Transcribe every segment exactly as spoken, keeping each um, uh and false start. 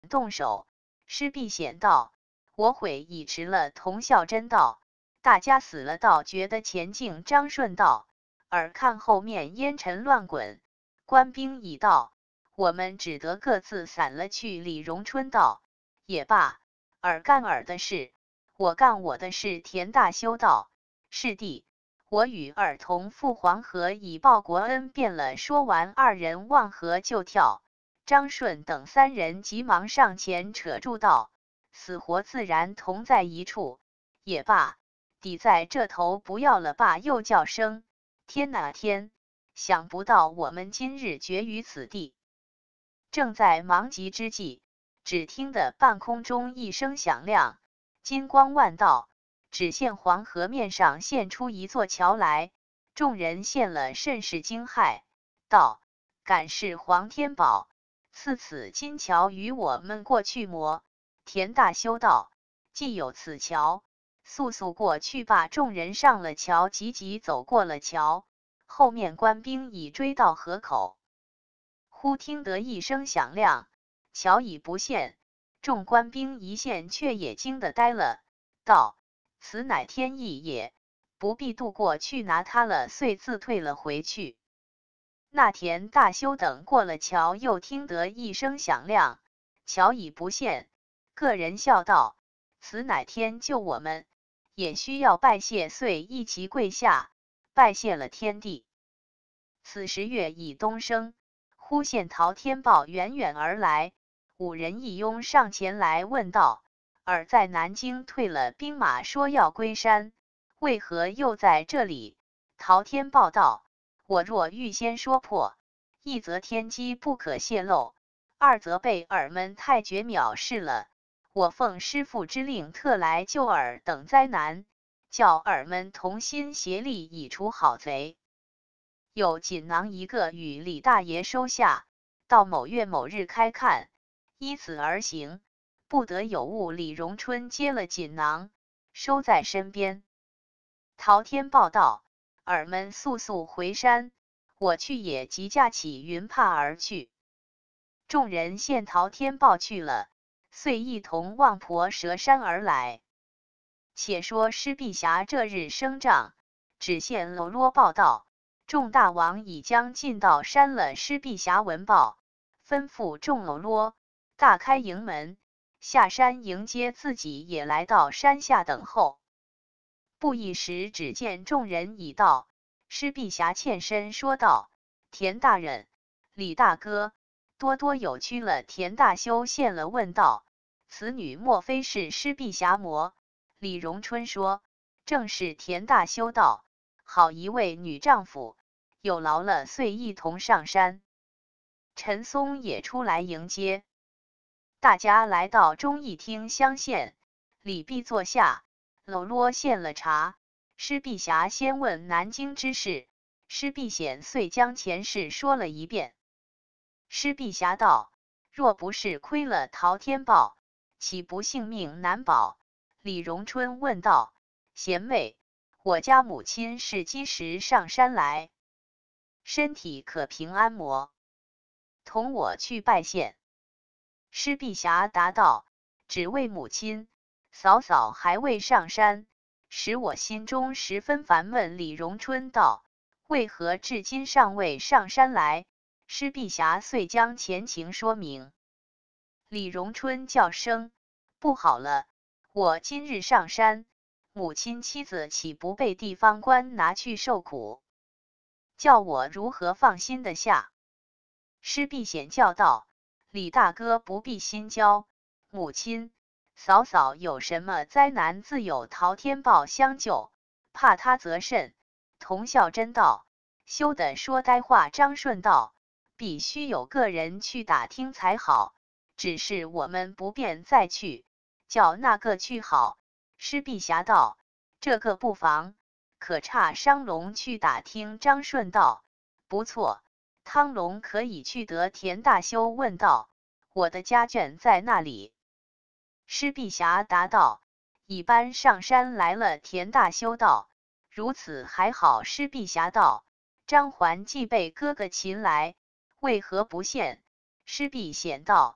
动手。施必显道：我悔已迟了。童孝真道：大家死了倒觉得前进。张顺道：尔看后面烟尘乱滚，官兵已到，我们只得各自散了去。李荣春道：也罢，尔干尔的事，我干我的事。田大修道：是弟，我与尔同赴黄河以报国恩。变了。说完，二人望河就跳。张顺等三人急忙上前扯住道：死活自然同在一处。也罢，抵在这头不要了吧。又叫声：天哪天！想不到我们今日绝于此地。正在忙急之际，只听得半空中一声响亮，金光万道，只见黄河面上现出一座桥来。众人现了甚是惊骇，道：敢是黄天宝，赐此金桥与我们过去么？田大修道：既有此桥，速速过去吧。众人上了桥，急急走过了桥，后面官兵已追到河口。忽听得一声响亮，桥已不见。众官兵一见，却也惊得呆了，道：此乃天意也，不必渡过去拿他了，遂自退了回去。那田大修等过了桥，又听得一声响亮，桥已不见。个人笑道：此乃天救我们，也需要拜谢。遂一齐跪下，拜谢了天地。此时月已东升，忽见陶天豹远远而来，五人一拥上前来问道：尔在南京退了兵马，说要归山，为何又在这里？陶天豹道：我若预先说破，一则天机不可泄露，二则被尔们太绝藐视了。我奉师父之令，特来救尔等灾难，叫尔们同心协力，以除好贼。有锦囊一个与李大爷收下，到某月某日开看，依此而行，不得有误。李荣春接了锦囊，收在身边。陶天报道：尔们速速回山，我去也。即驾起云帕而去。众人见陶天报去了，遂一同望婆蛇山而来。且说施碧霞这日升帐，只见喽啰报道：众大王已将进到山了。施碧霞闻报，吩咐众喽啰大开营门，下山迎接自己，也来到山下等候。不一时，只见众人已到。施碧霞欠身说道：田大人、李大哥，多多有屈了。田大修现了，问道：此女莫非是施碧霞么？李荣春说：正是。田大修道：好一位女丈夫，有劳了。遂一同上山。陈松也出来迎接，大家来到忠义厅相见。李弼坐下，喽啰献了茶。施碧霞先问南京之事，施必显遂将前事说了一遍。施碧霞道：若不是亏了陶天豹，岂不性命难保？李荣春问道：贤妹，我家母亲是几时上山来？身体可平安么？同我去拜县。施碧霞答道：只为母亲，嫂嫂还未上山，使我心中十分烦闷。李荣春道：为何至今尚未上山来？施碧霞遂将前情说明。李荣春叫声：不好了，我今日上山，母亲妻子岂不被地方官拿去受苦？叫我如何放心得下？施必显叫道：李大哥不必心焦，母亲、嫂嫂有什么灾难，自有陶天豹相救，怕他则甚。童孝真道：休得说呆话。张顺道：必须有个人去打听才好，只是我们不便再去，叫那个去好。施碧霞道：这个不妨，可差商龙去打听。张顺道：不错，汤龙可以去得。田大修问道：我的家眷在那里？施碧霞答道：已搬上山来了。田大修道：如此还好。施碧霞道：张环既被哥哥擒来，为何不现？施碧显道：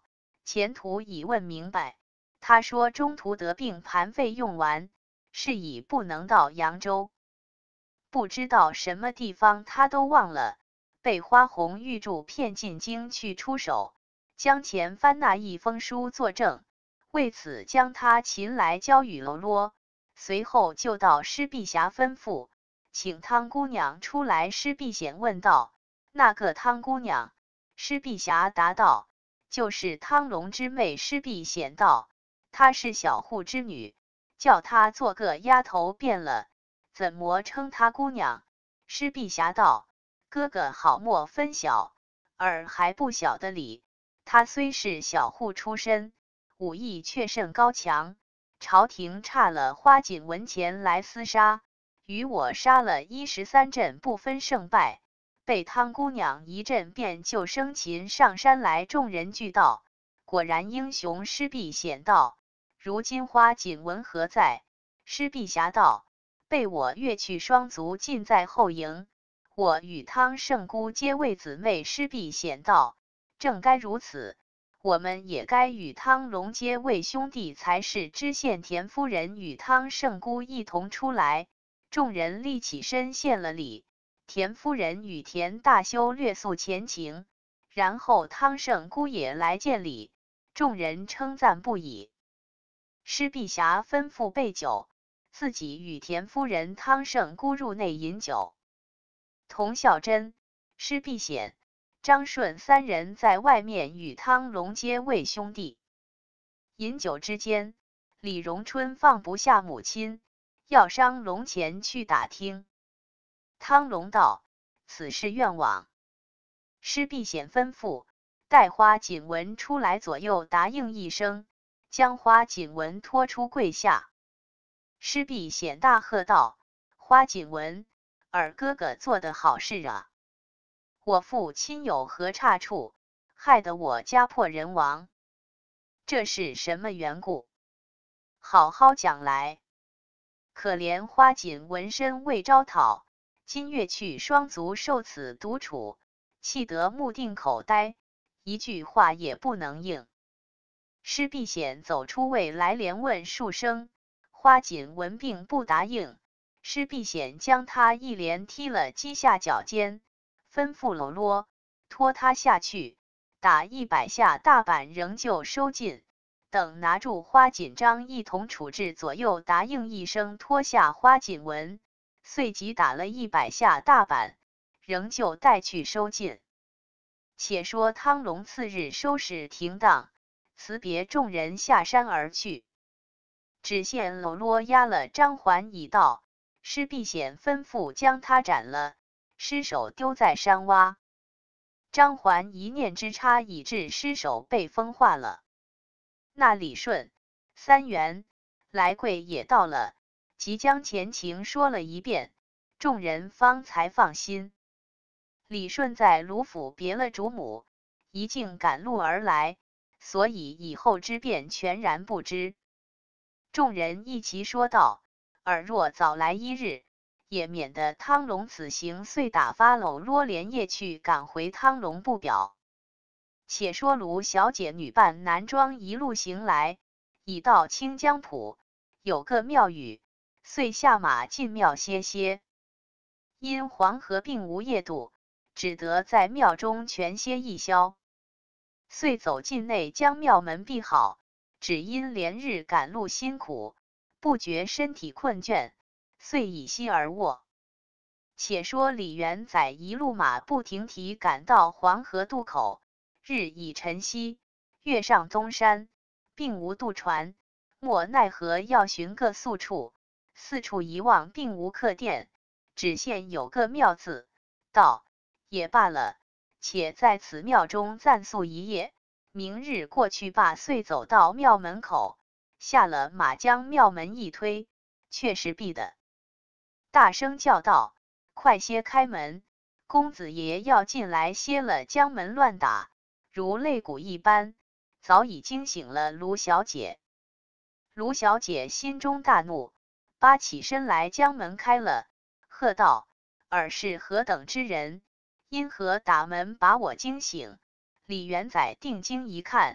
前途已问明白。他说中途得病，盘费用完，是已不能到扬州。不知道什么地方他都忘了，被花红玉柱骗进京去出手，将前番那一封书作证，为此将他擒来交与喽啰。随后就到施碧霞吩咐，请汤姑娘出来。施碧显问道：“那个汤姑娘？”施碧霞答道：“就是汤龙之妹。”施碧显道：“她是小户之女，叫她做个丫头便了，怎么称她姑娘？”施碧霞道：“哥哥好莫分晓，尔还不晓得理。她虽是小户出身，武艺却甚高强。朝廷差了花锦文前来厮杀，与我杀了一十三阵，不分胜败。被汤姑娘一阵便救生擒上山来。”众人俱道：“果然英雄。”施碧显道：“如今花锦文何在？”施碧霞道：“被我越去双足，尽在后营。我与汤圣姑皆为姊妹。”施碧显道：“正该如此，我们也该与汤龙皆为兄弟才是。”知县田夫人与汤圣姑一同出来，众人立起身献了礼。田夫人与田大修略诉前情，然后汤圣姑也来见礼，众人称赞不已。施碧霞吩咐备酒，自己与田夫人、汤圣姑入内饮酒。童孝真、施碧显、张顺三人在外面与汤龙皆为兄弟。饮酒之间，李荣春放不下母亲，要上龙前去打听。汤龙道：“此事愿往。”施碧显吩咐待花锦文出来，左右答应一声，将花锦文拖出柜下。施碧显大喝道：“花锦文，尔哥哥做的好事啊！我父亲有何差处，害得我家破人亡？这是什么缘故？好好讲来。可怜花锦文身未招讨，今月去双足受此毒楚，气得目定口呆，一句话也不能应。”施碧显走出位来，连问数声，花锦文并不答应。施碧显将他一连踢了几下脚尖，吩咐喽啰拖他下去，打一百下大板，仍旧收进。等拿住花锦章一同处置，左右答应一声，脱下花锦文，遂即打了一百下大板，仍旧带去收进。且说汤龙次日收拾停当，辞别众人下山而去。只见喽啰押了张环已到，施碧显吩咐将他斩了，尸首丢在山洼。张环一念之差，以致尸首被风化了。那李顺、三元、来贵也到了，即将前情说了一遍，众人方才放心。李顺在卢府别了主母，一径赶路而来，所以以后之变全然不知。众人一齐说道：“尔若早来一日，也免得汤龙此行。”遂打发喽啰连夜去赶回汤龙不表。且说卢小姐女扮男装一路行来，已到清江浦，有个庙宇，遂下马进庙歇歇。因黄河并无夜渡，只得在庙中全歇一宵。遂走进内，将庙门闭好，只因连日赶路辛苦，不觉身体困倦，遂以息而卧。且说李元载一路马不停蹄赶到黄河渡口，日已晨曦，跃上东山，并无渡船，莫奈何要寻个宿处，四处一望，并无客店，只见有个庙字，道：“也罢了，且在此庙中暂宿一夜，明日过去罢。”遂走到庙门口，下了马，将庙门一推，却是闭的，大声叫道：“快些开门！公子爷要进来歇了！”将门乱打，如擂鼓一般，早已惊醒了卢小姐。卢小姐心中大怒，扒起身来将门开了，喝道：“尔是何等之人？因何打门把我惊醒？”李元载定睛一看，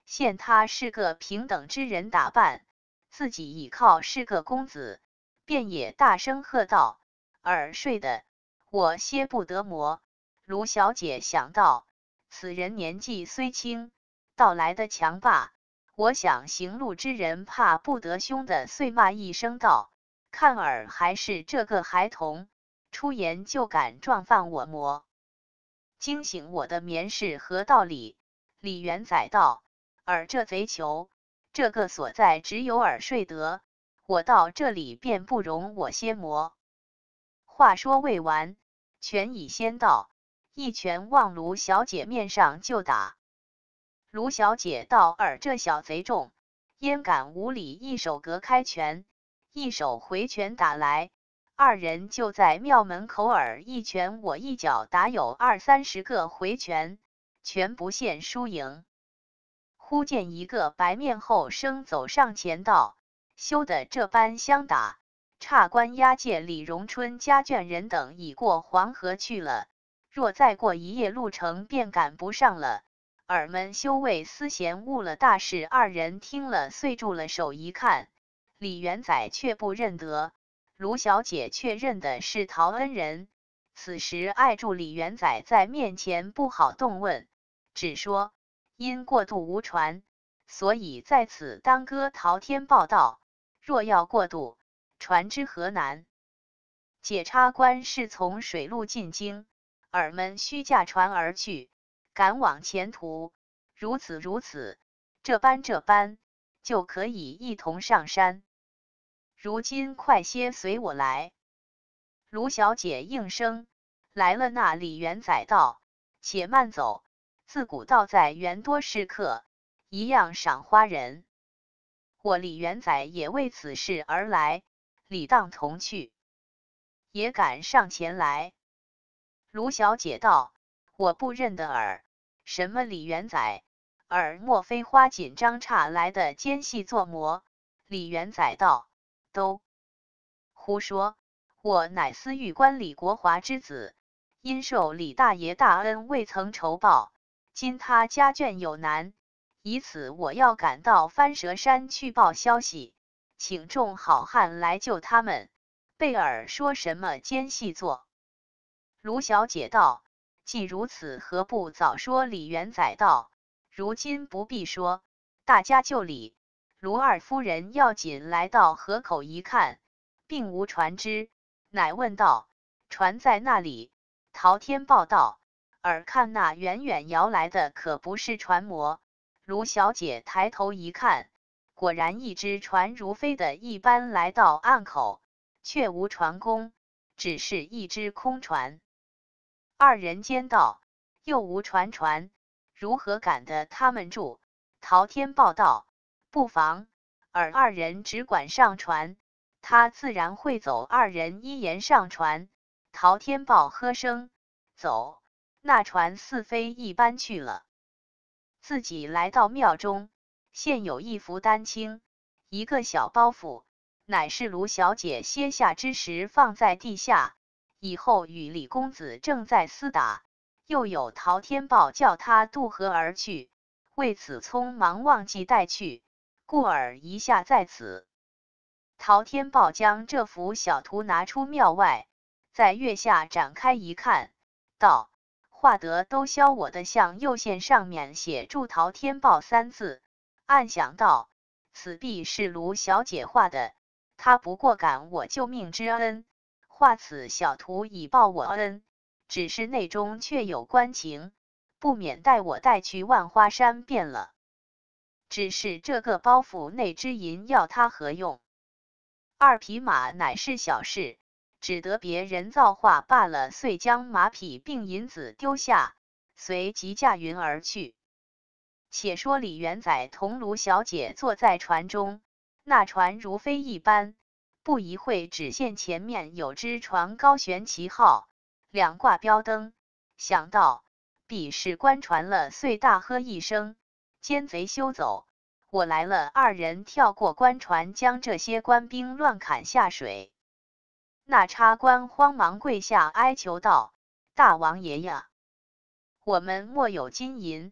现他是个平等之人打扮，自己倚靠是个公子，便也大声喝道：“尔睡的，我歇不得磨。”卢小姐想到，此人年纪虽轻，到来的强霸，我想行路之人怕不得凶的，遂骂一声道：“看尔还是这个孩童，出言就敢撞犯我磨，惊醒我的眠是何道理？”李元载道：“尔这贼囚，这个所在只有尔睡得，我到这里便不容我歇磨。”话说未完，权已先到，一拳往卢小姐面上就打。卢小姐道：“尔这小贼众，焉敢无礼！”一手隔开拳，一手回拳打来，二人就在庙门口尔一拳我一脚，打有二三十个回拳，全不现输赢。忽见一个白面后生走上前道：“休得这般相打！差官押解李荣春家眷人等已过黄河去了，若再过一夜路程，便赶不上了。尔们休为私闲误了大事。”二人听了，遂住了手。一看，李元载却不认得，卢小姐却认的是陶恩人。此时碍住李元载在面前，不好动问，只说因过渡无船，所以在此当歌。陶天报道：“若要过渡，船之何难？解差官是从水路进京，尔们须驾船而去，赶往前途。如此如此，这般这般，就可以一同上山。如今快些随我来。”卢小姐应声来了。那李元载道：“且慢走，自古道在原多是客，一样赏花人。我李元载也为此事而来，理当同去，也敢上前来。”卢小姐道：“我不认得尔，什么李元载？尔莫非花锦张差来的奸细作魔？”李元载道：“都胡说！我乃司狱官李国华之子，因受李大爷大恩，未曾酬报。今他家眷有难，以此我要赶到翻蛇山去报消息，请众好汉来救他们。贝尔说什么奸细做？”卢小姐道：“既如此，何不早说？”李元载道：“如今不必说，大家就礼。”卢二夫人要紧来到河口一看，并无船只，乃问道：“船在那里？”陶天报道：“尔看那远远摇来的，可不是船锚。”卢小姐抬头一看，果然一只船如飞的一般来到岸口，却无船工，只是一只空船。二人间道：“又无船船，如何赶得他们住？”陶天报道：“不妨，尔二人只管上船，他自然会走。”二人依言上船。陶天报喝声走，那船似飞一般去了。自己来到庙中，现有一幅丹青，一个小包袱，乃是卢小姐歇下之时放在地下，以后与李公子正在厮打，又有陶天报叫他渡河而去，为此匆忙忘记带去，故而一下在此。陶天报将这幅小图拿出庙外，在月下展开一看，道：“画得都消我的像。”右线上面写住陶天报三字，暗想道：“此必是卢小姐画的，她不过感我救命之恩，画此小图以报我恩，只是内中却有关情，不免带我带去万花山便了。只是这个包袱内之银要他何用？二匹马乃是小事，只得别人造化罢了。”遂将马匹并银子丢下，随即驾云而去。且说李元载同卢小姐坐在船中，那船如飞一般，不一会只见前面有只船高悬旗号，两挂标灯，想到必是官船了，遂大喝一声：“奸贼休走！我来了！”二人跳过官船，将这些官兵乱砍下水。那差官慌忙跪下哀求道：“大王爷呀，我们莫有金银，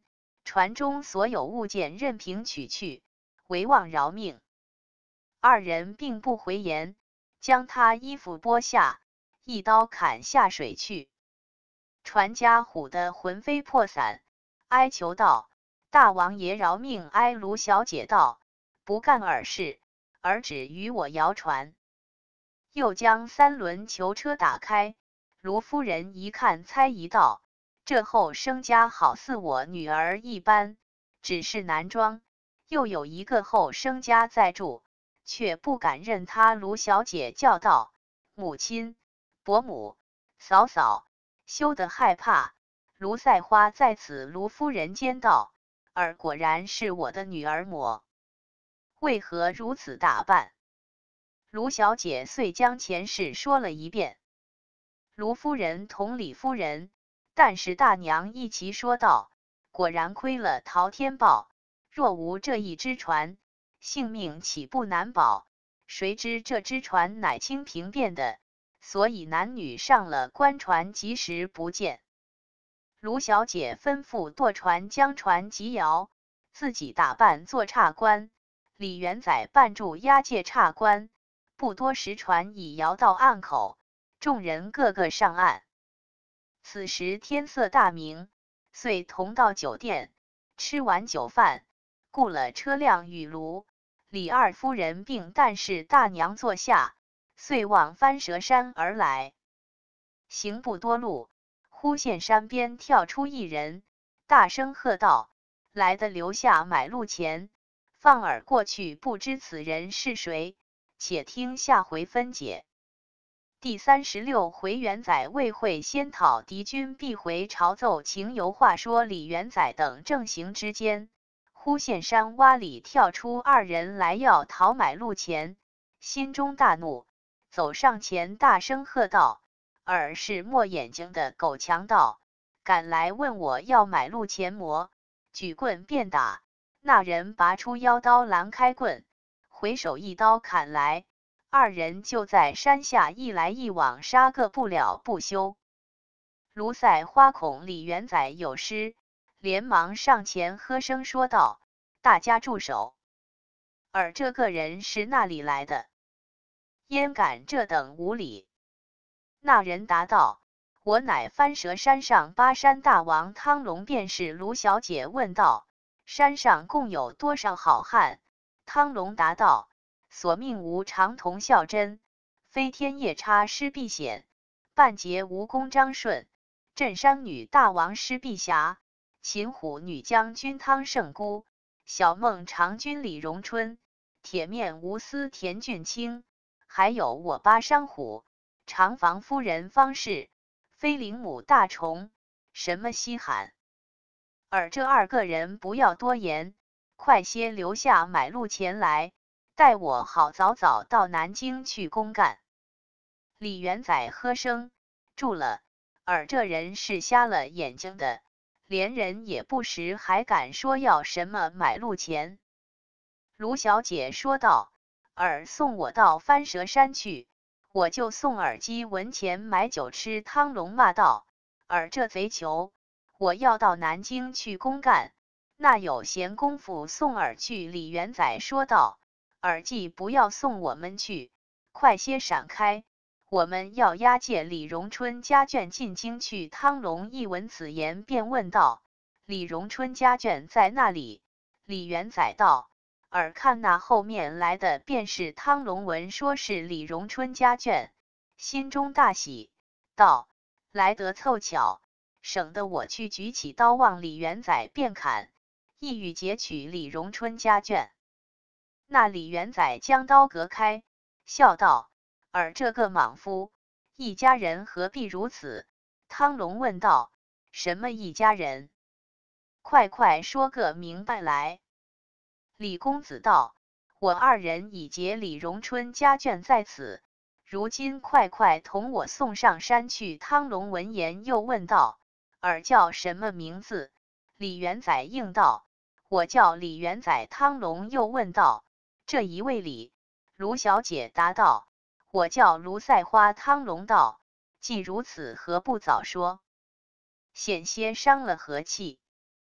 船中所有物件任凭取去，唯望饶命。二人并不回言，将他衣服剥下，一刀砍下水去。船家唬得魂飞魄散，哀求道：“大王爷饶命！”哀卢小姐道：“不干尔事，尔只与我摇船。”又将三轮囚车打开，卢夫人一看，猜疑道：“这后生家好似我女儿一般，只是男装，又有一个后生家在住，却不敢认他。”卢小姐叫道：“母亲、伯母、嫂嫂，休得害怕。”卢赛花在此卢夫人间道：“尔果然是我的女儿么？为何如此打扮？”卢小姐遂将前事说了一遍。卢夫人同李夫人、但是大娘一齐说道：“果然亏了陶天豹，若无这一只船，性命岂不难保？谁知这只船乃清平变的，所以男女上了官船，及时不见。”卢小姐吩咐舵船将船急摇，自己打扮做差官，李元载扮住押解差官。不多时，船已摇到岸口，众人个个上岸。此时天色大明，遂同到酒店，吃完酒饭，雇了车辆与卢、李二夫人并但是大娘坐下，遂往翻蛇山而来。行不多路，忽见山边跳出一人，大声喝道：“来的留下买路钱！”放耳过去，不知此人是谁。且听下回分解。第三十六回，元载为会先讨敌军，必回朝奏情由。话说李元载等正行之间，忽见山洼里跳出二人来，要讨买路钱，心中大怒，走上前大声喝道：“尔是没眼睛的狗强盗，敢来问我要买路钱么？”举棍便打。那人拔出腰刀拦开棍，回手一刀砍来，二人就在山下一来一往，杀个不了不休。卢赛花恐李元载有失，连忙上前喝声说道：“大家住手！尔这个人是那里来的？焉敢这等无礼？”那人答道：“我乃翻蛇山上巴山大王汤龙便是。”卢小姐问道：“山上共有多少好汉？”汤龙答道：“所命无常同孝真、飞天夜叉施避险、半截蜈蚣张顺、镇山女大王施避侠、秦虎女将军汤圣姑、小梦长君李荣春、铁面无私田俊清，还有我巴山虎、长房夫人方氏、飞灵母大虫，什么稀罕？而这二个人不要多言，快些留下买路钱来，待我好早早到南京去公干。”李元载喝声住了，而这人是瞎了眼睛的，连人也不识，还敢说要什么买路钱？卢小姐说道：“尔送我到翻蛇山去，我就送尔鸡文钱买酒吃。”汤龙骂道：“尔这贼囚，我要到南京去公干，那有闲工夫送尔去？”李元载说道：“尔既不要送我们去，快些闪开，我们要押解李荣春家眷进京去。”汤龙一闻此言，便问道：“李荣春家眷在那里？”李元载道：“尔看那后面来的便是。”汤龙闻说是李荣春家眷，心中大喜，道：“来得凑巧，省得我去举起刀往李元载便砍，意欲截取李荣春家眷。”那李元载将刀隔开，笑道：“尔这个莽夫，一家人何必如此？”汤龙问道：“什么一家人？快快说个明白来。”李公子道：“我二人已结李荣春家眷在此，如今快快同我送上山去。”汤龙闻言又问道：“尔叫什么名字？”李元载应道：“我叫李元载。”汤龙又问道：“这一位李？”卢小姐答道：“我叫卢赛花。”汤龙道：“既如此，何不早说，险些伤了和气。”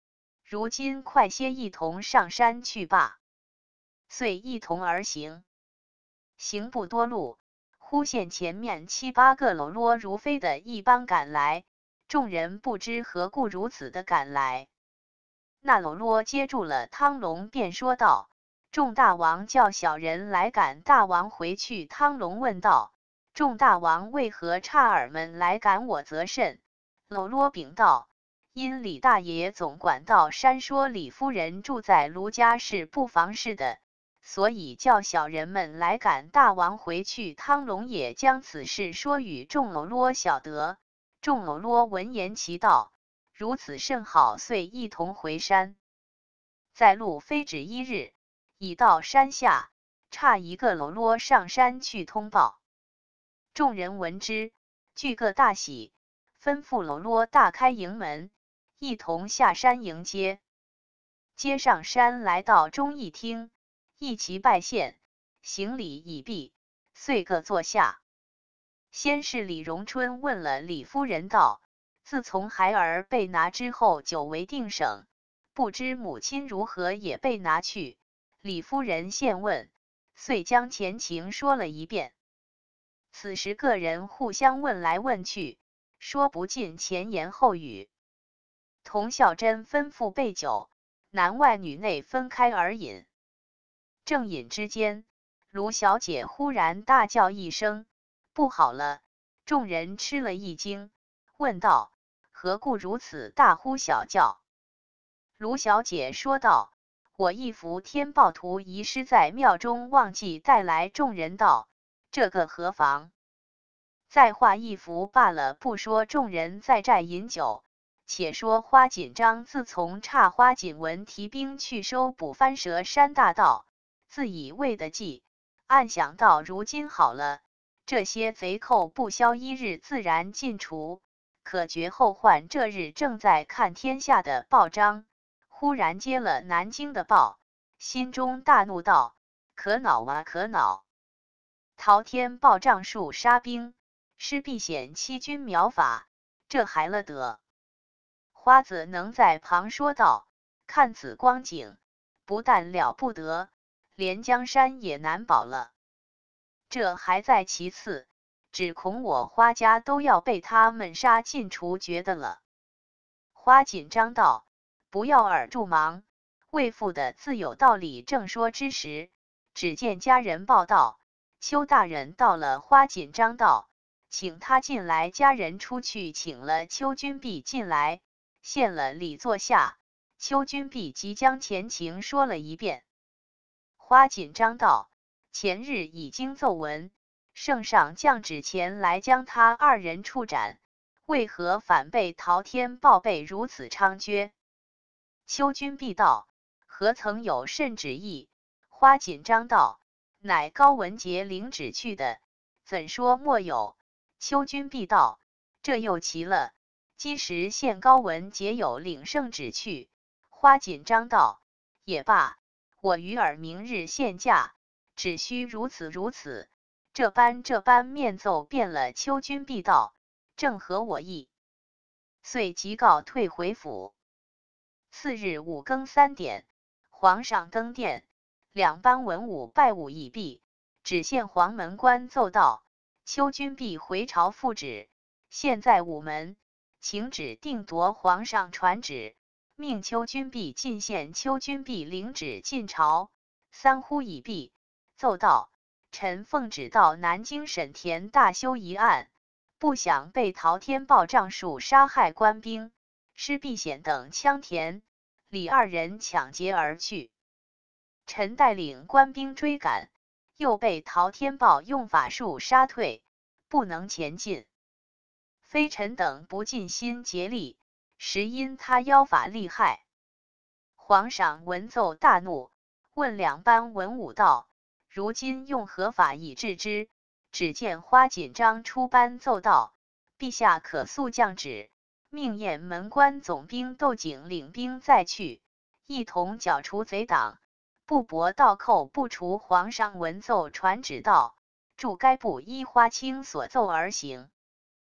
如今快些一同上山去罢。遂一同而行。行不多路，忽见前面七八个喽啰如飞的一般赶来，众人不知何故如此的赶来。那喽啰接住了汤龙，便说道：“众大王叫小人来赶大王回去。”汤龙问道：“众大王为何差尔们来赶我则甚？”喽啰禀道：“因李大爷总管到山说李夫人住在卢家是不妨事的，所以叫小人们来赶大王回去。”汤龙也将此事说与众喽啰晓得。众喽啰闻言齐道：“如此甚好！”遂一同回山。在路非止一日，已到山下，差一个喽啰上山去通报。众人闻之，俱各大喜，吩咐喽啰大开营门，一同下山迎接。接上山来到忠义厅，一齐拜献，行礼已毕，遂各坐下。先是李荣春问了李夫人道：“自从孩儿被拿之后，久为定省，不知母亲如何也被拿去？”李夫人现问，遂将前情说了一遍。此时个人互相问来问去，说不尽前言后语。童孝真吩咐备酒，男外女内分开而饮。正饮之间，卢小姐忽然大叫一声：“不好了！”众人吃了一惊，问道：“何故如此大呼小叫？”卢小姐说道：“我一幅天报图遗失在庙中，忘记带来。”众人道：“这个何妨？再画一幅罢了。”不说众人在寨饮酒，且说花锦章自从差花锦文提兵去收捕番蛇山大盗，自以为的计，暗想到如今好了，这些贼寇不消一日，自然尽除，可绝后患。这日正在看天下的报章，忽然接了南京的报，心中大怒道：“可恼啊，可恼！陶天报仗术杀兵，施必显欺君苗法，这还了得！”花子能在旁说道：“看此光景，不但了不得，连江山也难保了。这还在其次，只恐我花家都要被他们杀尽除绝的了。”花锦章道：“不要耳助忙，为父的自有道理。”正说之时，只见家人报道：“邱大人到了。”花锦章道：“请他进来。”家人出去请了邱君弼进来，献了礼坐下。邱君弼即将前情说了一遍。花锦章道：“前日已经奏闻，圣上降旨前来将他二人处斩，为何反被陶天报备如此猖獗？”邱君弼道：“何曾有甚旨意？”花锦章道：“乃高文杰领旨去的，怎说莫有？”邱君弼道：“这又奇了，今时现高文杰有领圣旨去。”花锦章道：“也罢，我与尔明日献驾，只需如此如此，这般这般面奏遍了。”邱君弼道：“正合我意。”遂即告退回府。次日五更三点，皇上登殿，两班文武拜舞已毕，只见黄门官奏道：“邱君弼回朝复旨，现在午门，请旨定夺皇上传旨，命邱君弼进献。”邱君弼领旨进朝，三呼已毕，奏道：“臣奉旨到南京审田大修一案，不想被陶天报仗术杀害官兵，施必显等羌田李二人抢劫而去。臣带领官兵追赶，又被陶天报用法术杀退，不能前进。非臣等不尽心竭力，实因他妖法厉害。”皇上闻奏大怒，问两班文武道：“如今用何法以治之？”只见花锦章出班奏道：“陛下可速降旨，命雁门关总兵窦景领兵再去，一同剿除贼党，不搏盗寇不除。”皇上闻奏传旨道：“助该部依花卿所奏而行。”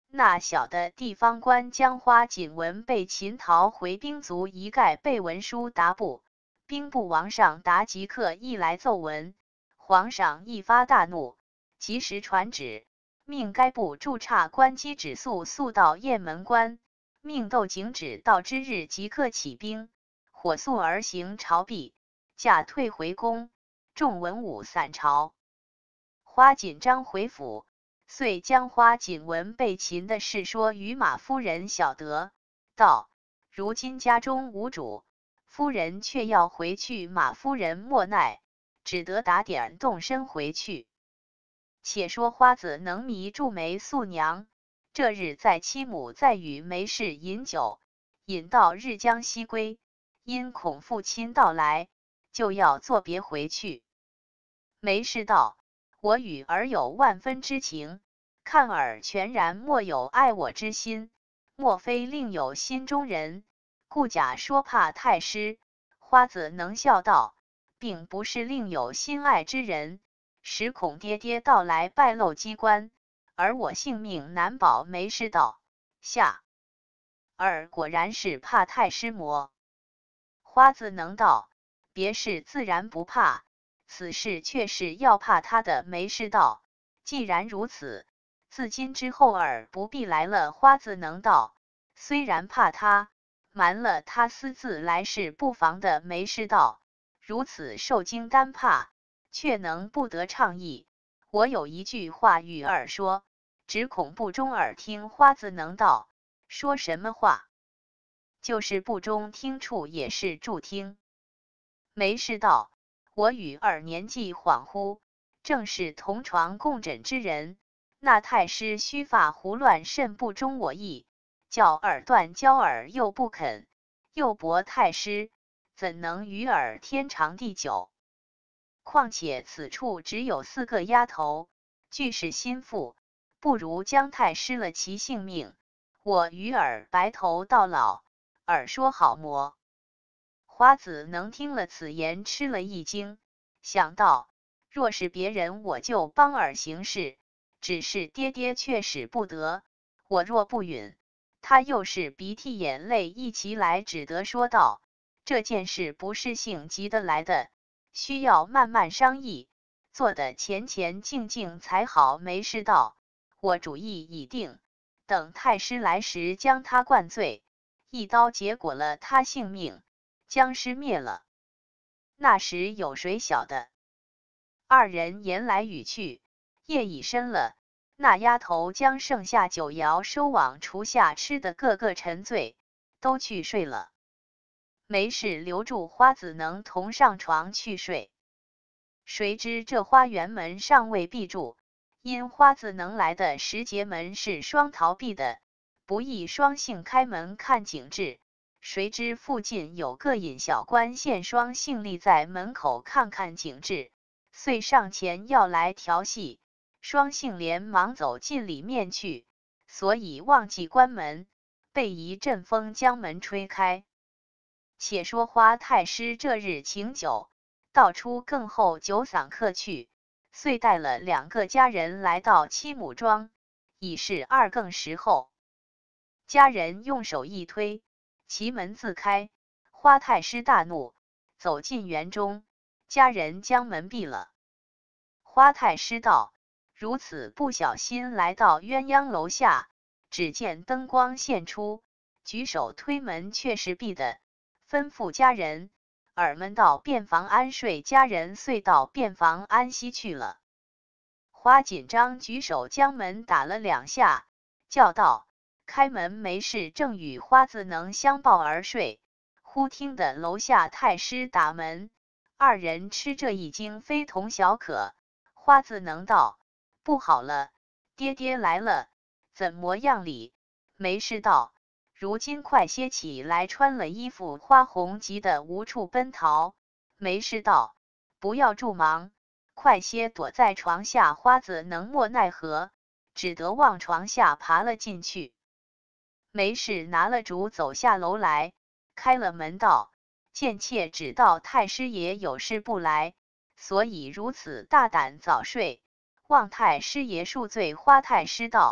那小的地方官将花锦文被秦逃回兵卒一概备文书达部，兵部王上达即刻一来奏文，皇上一发大怒，及时传旨，命该部驻察官机指速速到雁门关，命窦景指到之日即刻起兵，火速而行朝避，驾退回宫，众文武散朝。花锦章回府，遂将花锦文被擒的事说与马夫人晓得，道：如今家中无主，夫人却要回去，马夫人莫奈，只得打点动身回去。且说花子能迷住梅素娘，这日在妻母在与梅氏饮酒，饮到日将西归，因恐父亲到来，就要作别回去。梅氏道：我与儿有万分之情，看儿全然莫有爱我之心，莫非另有心中人，故假说怕太师。花子能笑道：并不是另有心爱之人，实恐爹爹到来败露机关，而我性命难保。梅氏道：下儿果然是怕太师魔。花子能道：别事自然不怕，此事却是要怕他的。梅氏道：既然如此，自今之后儿不必来了。花子能道：虽然怕他，瞒了他私自来是不妨的。梅氏道：如此受惊单怕，却能不得倡议。我有一句话与儿说，只恐不中耳听。花子能道：说什么话？就是不中听处也是助听。梅氏道：我与儿年纪恍惚，正是同床共枕之人，那太师须发胡乱，甚不中我意，叫尔断交耳又不肯，又驳太师，怎能与尔天长地久？况且此处只有四个丫头，俱是心腹，不如将太师了其性命，我与尔白头到老，尔说好么？花子能听了此言，吃了一惊，想到若是别人，我就帮尔行事，只是爹爹却使不得，我若不允，他又是鼻涕眼泪一齐来，只得说道：这件事不是性急得来的，需要慢慢商议，做得前前静静才好。梅氏道：我主意已定，等太师来时，将他灌醉，一刀结果了他性命，将尸灭了。那时有谁晓得？二人言来语去，夜已深了。那丫头将剩下酒肴收往厨下，吃得个个沉醉，都去睡了。梅氏留住花子能同上床去睡。谁知这花园门尚未闭住，因花子能来的时节门是双逃闭的，不易双性开门看景致。谁知附近有个引小官见双性立在门口看看景致，遂上前要来调戏。双性连忙走进里面去，所以忘记关门，被一阵风将门吹开。且说花太师这日请酒，道出更后酒嗓客去，遂带了两个家人来到七母庄，已是二更时候。家人用手一推，其门自开，花太师大怒，走进园中，家人将门闭了。花太师道：如此不小心来到鸳鸯楼下，只见灯光现出，举手推门却是闭的，吩咐家人尔们到便房安睡。家人遂到便房安息去了。花锦章举手将门打了两下，叫道：开门！梅氏正与花子能相抱而睡，忽听得楼下太师打门，二人吃这一惊，非同小可。花子能道：不好了，爹爹来了，怎么样哩？梅氏道：如今快些起来，穿了衣服。花红急得无处奔逃。梅氏道：不要助忙，快些躲在床下。花子能莫奈何，只得往床下爬了进去。梅氏拿了烛走下楼来，开了门道：见妾只道太师爷有事不来，所以如此大胆早睡，望太师爷恕罪。花太师道：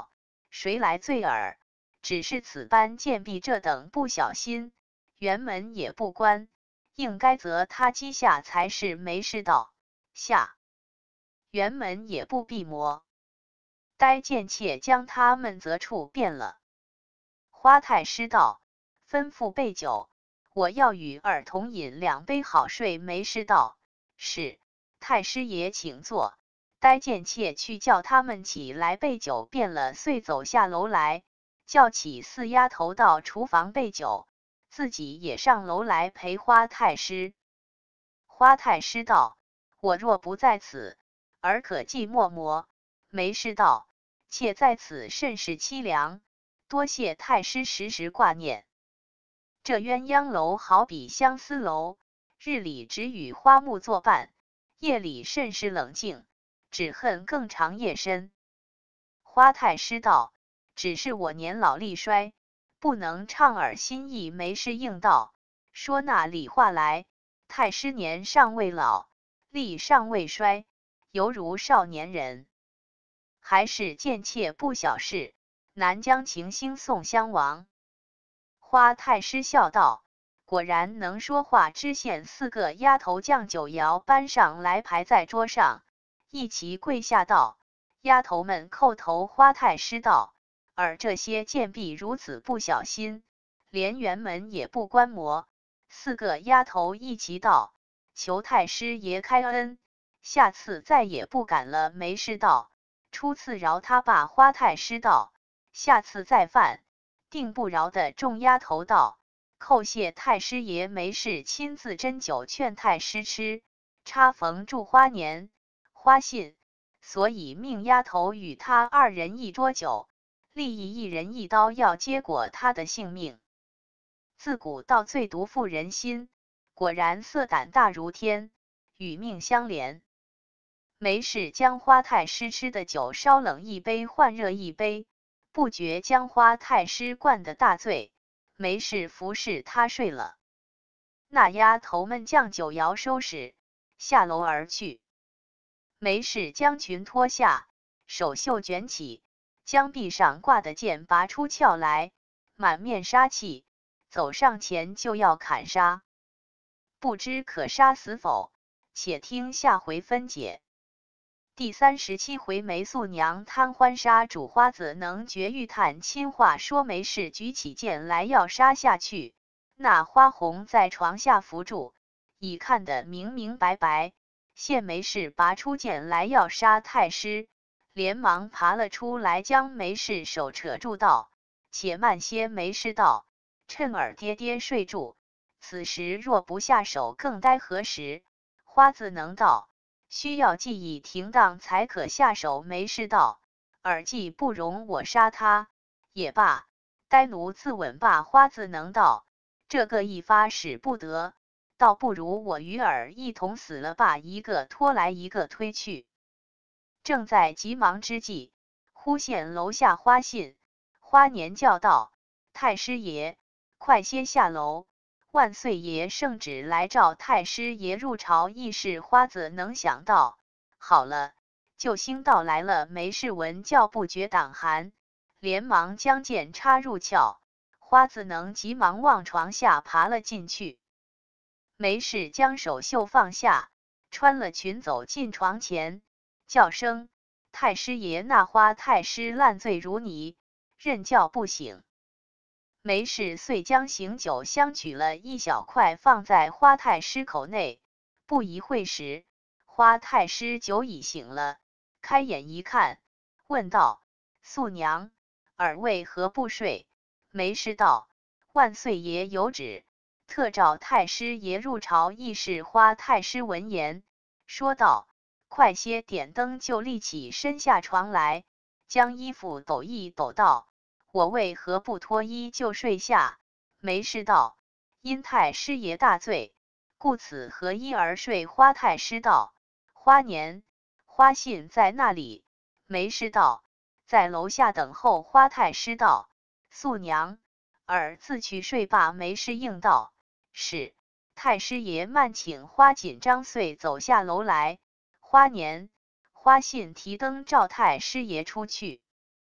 谁来罪耳？只是此般贱婢这等不小心，辕门也不关，应该责他讥下才是。没事道，下辕门也不必磨。待贱妾将他们责处便了。花太师道，吩咐备酒，我要与儿童饮两杯好睡。没事道，是。太师爷请坐。待贱妾去叫他们起来备酒便了，遂走下楼来，叫起四丫头到厨房备酒，自己也上楼来陪花太师。花太师道，我若不在此，儿可寂寞么？没事道，妾在此甚是凄凉，多谢太师时时挂念。这鸳鸯楼好比相思楼，日里只与花木作伴，夜里甚是冷静，只恨更长夜深。花太师道，只是我年老力衰，不能畅耳心意。没事应道，说那里话来。太师年尚未老，力尚未衰，犹如少年人，还是贱妾不小事，难将情兴送相王。花太师笑道，果然能说话知县。四个丫头将酒肴搬上来，排在桌上，一齐跪下道，丫头们叩头。花太师道，而这些贱婢如此不小心，连辕门也不关磨。四个丫头一齐道，求太师爷开恩，下次再也不敢了。没事道，初次饶他罢。花太师道，下次再犯，定不饶的。众丫头道，叩谢太师爷没事亲自斟酒劝太师吃。差逢祝花年花信，所以命丫头与他二人一桌酒，立意一人一刀要结果他的性命。自古到最毒妇人心，果然色胆大如天，与命相连。没事将花太师吃的酒烧冷一杯换热一杯，不觉将花太师灌得大醉。没事服侍他睡了。那丫头们将酒肴收拾，下楼而去。没事将裙脱下，手袖卷起，将臂上挂的剑拔出鞘来，满面杀气，走上前就要砍杀。不知可杀死否？且听下回分解。第三十七回，梅素娘贪欢杀主花子，能绝玉炭亲话说。没事举起剑来要杀下去，那花红在床下扶住，已看得明明白白。现没事拔出剑来要杀太师，连忙爬了出来，将没事手扯住道：且慢些。没事道：趁儿爹爹睡住，此时若不下手，更待何时？花子能道，需要记忆停当才可下手。没事道：尔既不容我杀他，也罢，呆奴自刎罢。花子能道，这个一发使不得，倒不如我与尔一同死了罢。一个拖来一个推去。正在急忙之际，忽见楼下花信。花年叫道：太师爷，快些下楼，万岁爷圣旨来召太师爷入朝议事。花子能想到，好了，救星到来了。没事闻叫不觉胆寒，连忙将剑插入鞘。花子能急忙往床下爬了进去。没事将手袖放下，穿了裙走进床前，叫声：太师爷！那花太师烂醉如泥，任叫不醒。没事遂将醒酒香取了一小块，放在花太师口内。不一会时，花太师酒已醒了，开眼一看，问道：素娘，尔为何不睡？没事道：万岁爷有旨，特召太师爷入朝议事。花太师闻言，说道：快些点灯。就立起身下床来，将衣服抖一抖道：我为何不脱衣就睡下？没事道：因太师爷大醉，故此合衣而睡。花太师道：花年、花信在那里？没事道：在楼下等候。花太师道：素娘，尔自去睡罢。没事应道：是。太师爷慢请。花紧张遂走下楼来。花年、花信提灯照太师爷出去。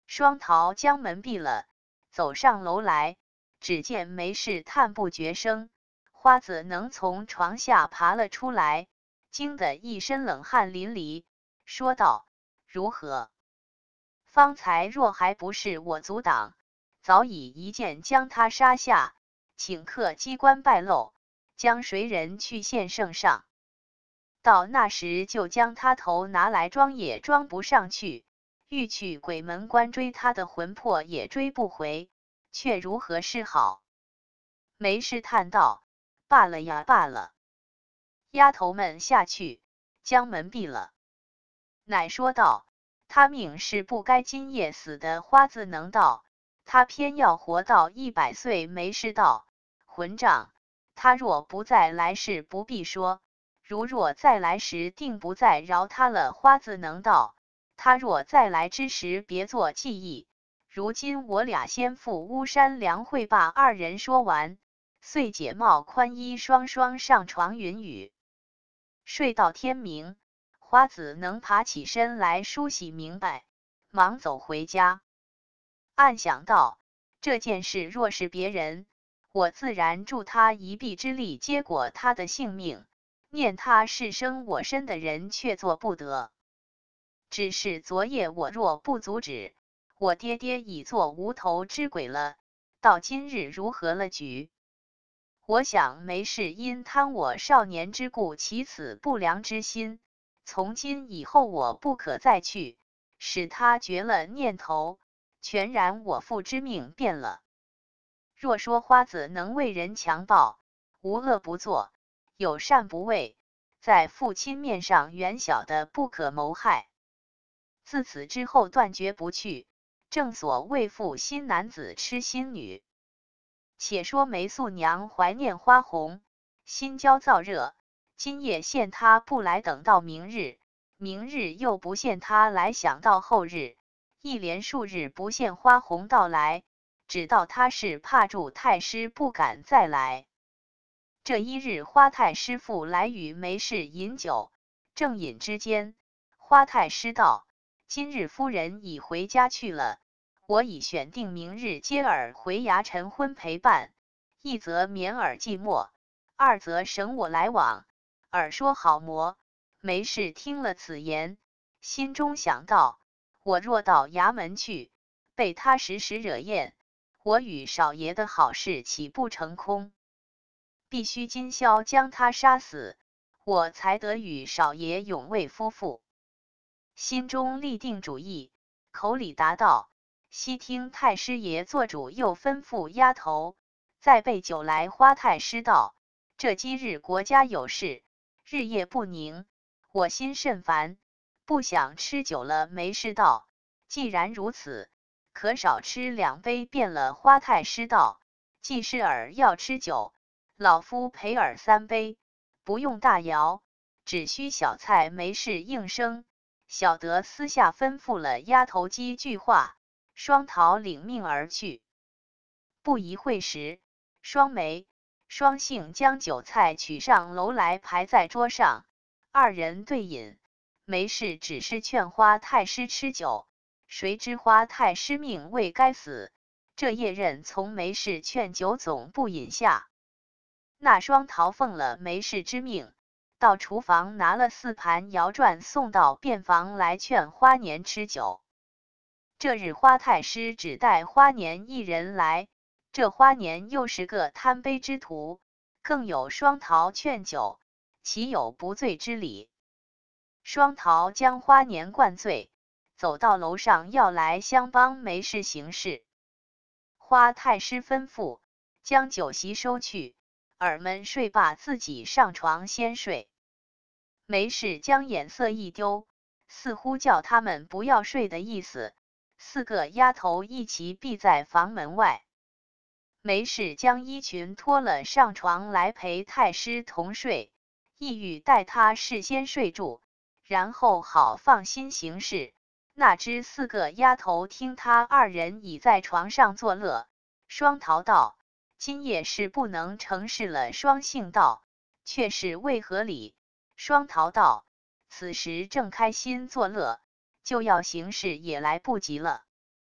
双桃将门闭了，走上楼来，只见梅氏叹不绝声，花子能从床下爬了出来，惊得一身冷汗淋漓，说道：“如何？方才若还不是我阻挡，早已一剑将他杀下，顷刻机关败露，将谁人去献圣上？到那时就将他头拿来装也装不上去，欲去鬼门关追他的魂魄也追不回，却如何是好？”梅氏叹道：“罢了呀，罢了。”丫头们下去，将门闭了。乃说道：“他命是不该今夜死的。”花子能道：“他偏要活到一百岁。”梅氏道：“混账！他若不在，来世不必说；如若再来时，定不再饶他了。”花子能道：“他若再来之时，别做记忆。如今我俩先赴巫山梁会罢。”二人说完，遂解帽宽衣，双双上床云雨，睡到天明。花子能爬起身来梳洗明白，忙走回家，暗想道：“这件事若是别人，我自然助他一臂之力，结果他的性命，念他是生我身的人，却做不得。只是昨夜我若不阻止，我爹爹已做无头之鬼了，到今日如何了局？我想梅氏因贪我少年之故，起此不良之心。从今以后，我不可再去，使他绝了念头，全然我父之命变了。若说花子能为人强暴，无恶不作，有善不为，在父亲面上原晓得不可谋害。自此之后断绝不去，正所谓负心男子痴心女。且说梅素娘怀念花红，心焦燥热，今夜限他不来，等到明日，明日又不限他来，想到后日，一连数日不见花红到来，只道他是怕住太师不敢再来。这一日，花太师父来与梅氏饮酒，正饮之间，花太师道：“今日夫人已回家去了，我已选定明日接尔回衙晨昏陪伴，一则免尔寂寞，二则省我来往。”尔说好么？梅氏听了此言，心中想到：我若到衙门去，被他时时惹厌，我与少爷的好事岂不成空？必须今宵将他杀死，我才得与少爷永为夫妇。心中立定主意，口里答道：“悉听太师爷做主。”又吩咐丫头再备酒来。花太师道：“这今日国家有事，日夜不宁，我心甚烦，不想吃酒了。”梅氏道：“既然如此，可少吃两杯便了。”花太师道：“既是尔要吃酒，老夫陪尔三杯，不用大肴，只需小菜。”梅氏应声，晓得私下吩咐了丫头几句话，双桃领命而去。不一会时，双梅、双杏将酒菜取上楼来，排在桌上，二人对饮。梅氏只是劝花太师吃酒，谁知花太师命未该死，这夜任从梅氏劝酒，总不饮下。那双桃奉了梅氏之命，到厨房拿了四盘摇馔送到便房来，劝花年吃酒。这日花太师只带花年一人来，这花年又是个贪杯之徒，更有双桃劝酒，岂有不醉之理？双桃将花年灌醉，走到楼上要来相帮梅氏行事。花太师吩咐将酒席收去，尔们睡罢，自己上床先睡。梅氏将眼色一丢，似乎叫他们不要睡的意思。四个丫头一齐避在房门外。梅氏将衣裙脱了上床来陪太师同睡，意欲待他事先睡住，然后好放心行事。哪知四个丫头听他二人已在床上作乐。双桃道：“今夜是不能成事了。”双杏道：“却是为何理？”双桃道：“此时正开心作乐，就要行事也来不及了。”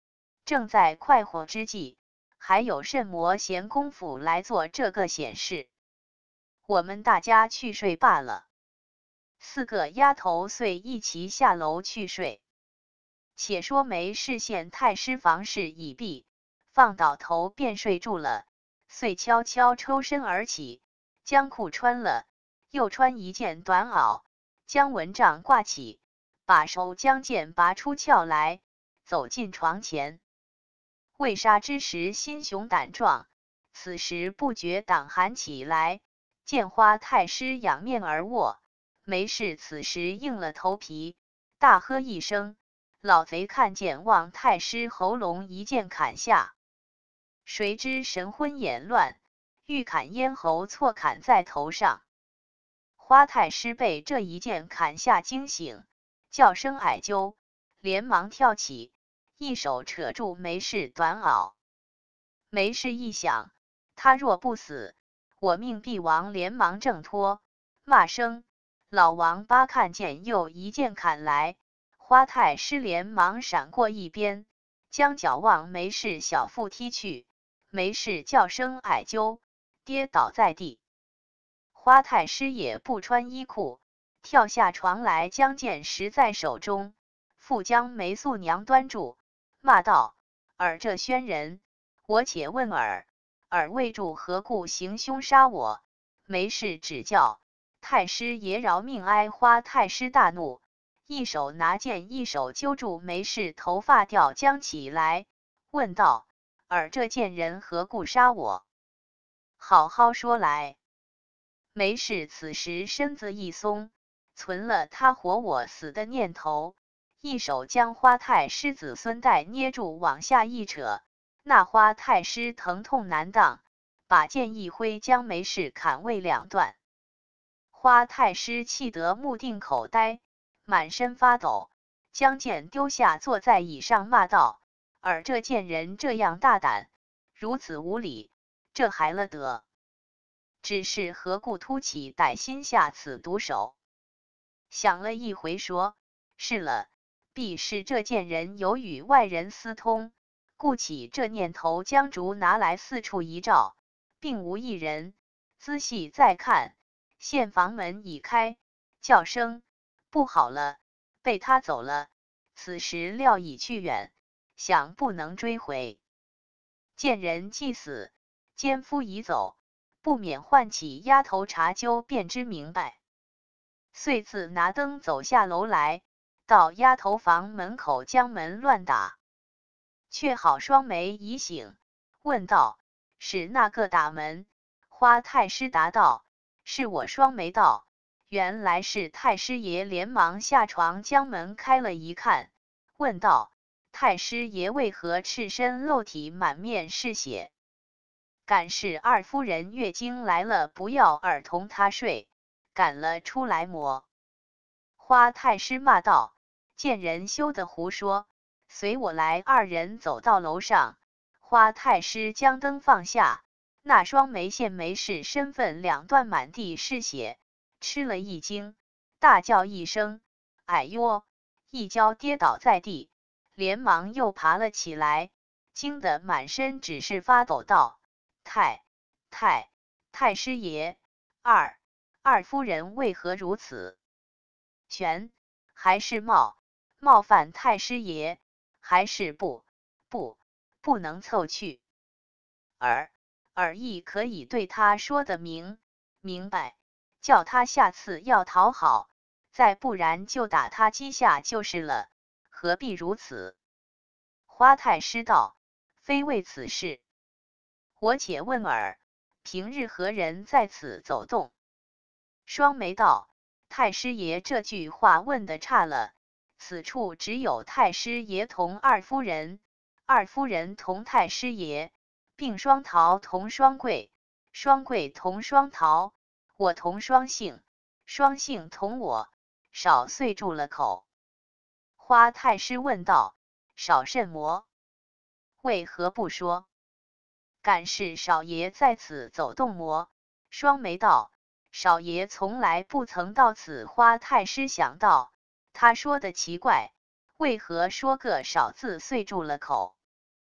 正在快活之际，还有甚么闲工夫来做这个闲事？我们大家去睡罢了。四个丫头遂一齐下楼去睡。且说梅氏见太师房事已毕，放倒头便睡住了，遂悄悄抽身而起，将裤穿了，又穿一件短袄，将蚊帐挂起，把手将剑拔出鞘来，走进床前。未杀之时心雄胆壮，此时不觉胆寒起来，见花太师仰面而卧，梅氏此时硬了头皮，大喝一声，老贼看见望太师喉咙一剑砍下，谁知神昏眼乱，欲砍咽喉，错砍在头上。花太师被这一剑砍下惊醒，叫声矮啾，连忙跳起，一手扯住梅氏短袄。梅氏一想，他若不死，我命必亡，连忙挣脱，骂声：老王八！看见又一剑砍来，花太师连忙闪过一边，将脚往梅氏小腹踢去，梅氏叫声矮啾，跌倒在地。花太师也不穿衣裤，跳下床来，将剑拾在手中，复将梅素娘端住，骂道：尔这宣人，我且问尔，尔为助何故行凶杀我？梅氏指教，太师爷饶命哀！花太师大怒，一手拿剑，一手揪住梅氏头发吊将起来，问道：尔这贱人何故杀我？好好说来。梅氏此时身子一松，存了他活我死的念头，一手将花太师子孙带捏住，往下一扯，那花太师疼痛难当，把剑一挥，将梅氏砍为两段。花太师气得目定口呆，满身发抖，将剑丢下，坐在椅上骂道：尔这贱人这样大胆，如此无礼，这还了得？只是何故突起歹心下此毒手？想了一回说：是了，必是这贱人有与外人私通，故起这念头，将烛拿来四处一照，并无一人。仔细再看，现房门已开，叫声：不好了，被他走了。此时料已去远，想不能追回。见人既死，奸夫已走，不免唤起丫头查究，便知明白。遂自拿灯走下楼来，到丫头房门口将门乱打。却好双眉已醒，问道：是那个打门？花太师答道：是我。双眉道：原来是太师爷。连忙下床将门开了一看，问道：太师爷为何赤身露体，满面是血？赶是二夫人月经来了，不要儿同他睡，赶了出来磨。花太师骂道：贱人休得胡说，随我来。二人走到楼上，花太师将灯放下，那双眉线梅氏身份两段，满地是血，吃了一惊，大叫一声：哎呦！一跤跌倒在地，连忙又爬了起来，惊得满身只是发抖道：太太太师爷，二二夫人为何如此？全还是冒冒犯太师爷，还是不不不能凑去？尔尔亦可以对他说得明明白，叫他下次要讨好，再不然就打他几下就是了，何必如此？花太师道：非为此事。我且问尔，平日何人在此走动？双眉道：太师爷这句话问得差了，此处只有太师爷同二夫人，二夫人同太师爷，并双桃同双桂，双桂同双桃，我同双杏，双杏同我，少遂住了口。花太师问道：少甚么？为何不说？赶是少爷在此走动么？双眉道：少爷从来不曾到此。花太师想到，他说的奇怪，为何说个少字，遂住了口。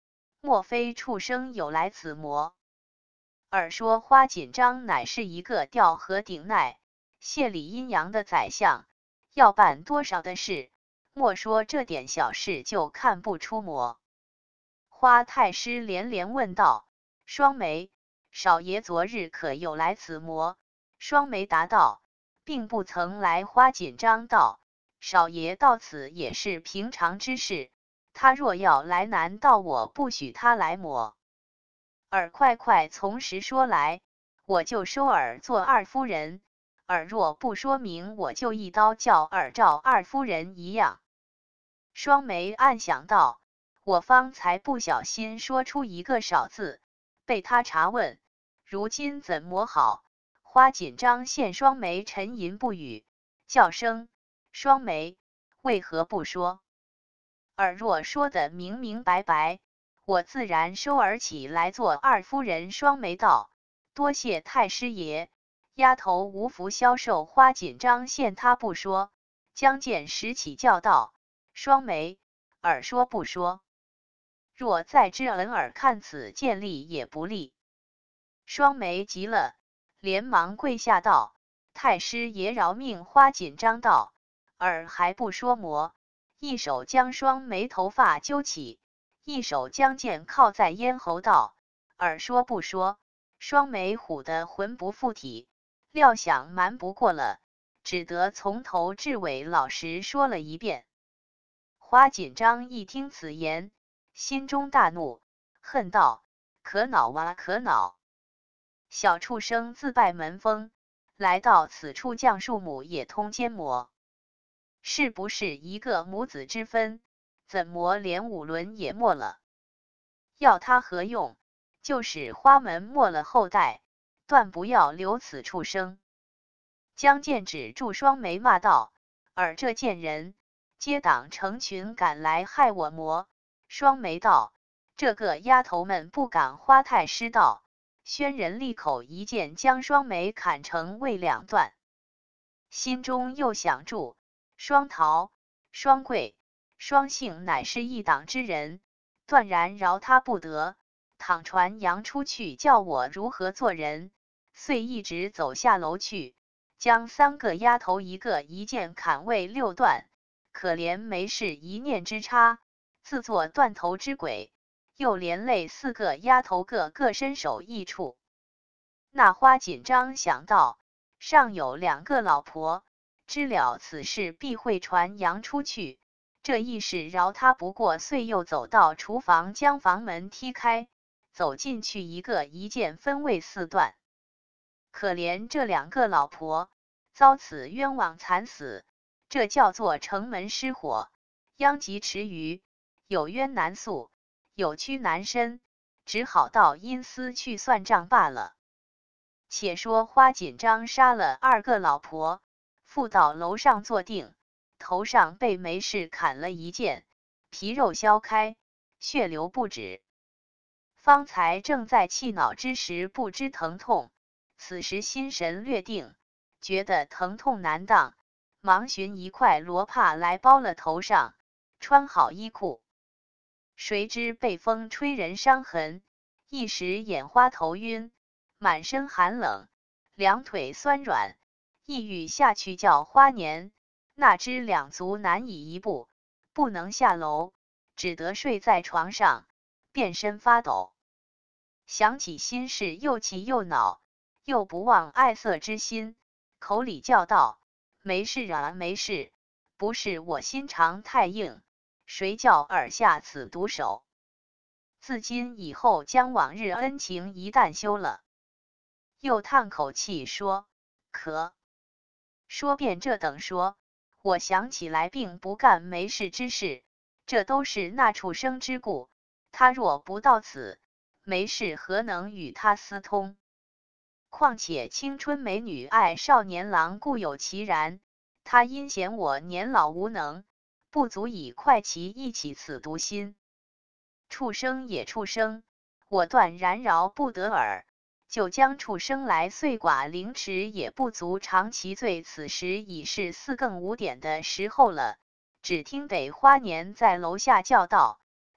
莫非畜生有来此魔？耳说花锦章乃是一个调和顶奈、谢理阴阳的宰相，要办多少的事，莫说这点小事就看不出魔。花太师连连问道：双眉，少爷昨日可有来此魔？双眉答道：并不曾来。花锦章道：少爷到此也是平常之事，他若要来，难道我不许他来么？尔快快从实说来，我就收尔做二夫人；尔若不说明，我就一刀叫尔照二夫人一样。双眉暗想道：我方才不小心说出一个少字，被他查问，如今怎么好？花锦章见双眉沉吟不语，叫声：双眉，为何不说？尔若说得明明白白，我自然收而起来做二夫人。双眉道：多谢太师爷，丫头无福消受。花锦章见他不说，将剑拾起叫道：双眉，尔说不说？若再知恩尔看此剑利也不利。双眉急了，连忙跪下道：太师爷饶命。花锦章道：尔还不说魔？一手将双眉头发揪起，一手将剑靠在咽喉道：尔说不说？双眉唬得魂不附体，料想瞒不过了，只得从头至尾老实说了一遍。花锦章一听此言，心中大怒，恨道：可恼啊可恼！小畜生自拜门风，来到此处降庶母也通奸魔，是不是一个母子之分？怎么连五伦也没了？要他何用？就使花门没了后代，断不要留此畜生！将剑指住双眉骂道：尔这贱人，结党成群赶来害我魔！双眉道：这个丫头们不敢。花太师道：宣仁利口一剑将双眉砍成为两段，心中又想住双桃、双桂、双杏乃是一党之人，断然饶他不得。倘传扬出去，叫我如何做人？遂一直走下楼去，将三个丫头一个一剑砍为六段。可怜没事一念之差，自作断头之鬼，又连累四个丫头个个身首异处。那花锦章想到，尚有两个老婆，知了此事必会传扬出去，这一事饶他不过，遂又走到厨房，将房门踢开，走进去一个一剑分为四段。可怜这两个老婆遭此冤枉惨死，这叫做城门失火，殃及池鱼，有冤难诉，有屈难伸，只好到阴司去算账罢了。且说花锦章杀了二个老婆，附到楼上坐定，头上被梅氏砍了一剑，皮肉削开，血流不止。方才正在气恼之时，不知疼痛，此时心神略定，觉得疼痛难当，忙寻一块罗帕来包了头上，穿好衣裤。谁知被风吹人伤痕，一时眼花头晕，满身寒冷，两腿酸软，意欲下去叫花年，哪知两足难以一步，不能下楼，只得睡在床上，遍身发抖。想起心事，又气又恼，又不忘爱色之心，口里叫道：没事啊没事，不是我心肠太硬，谁叫尔下此毒手？自今以后将往日恩情一旦休了。又叹口气说：可说遍这等说，我想起来并不干没事之事，这都是那畜生之故，他若不到此，没事何能与他私通？况且青春美女爱少年郎，固有其然，他因嫌我年老无能，不足以快其一起此毒心。畜生也畜生，我断然饶不得耳，就将畜生来碎剐凌迟，也不足偿其罪。此时已是四更五点的时候了，只听得花年在楼下叫道：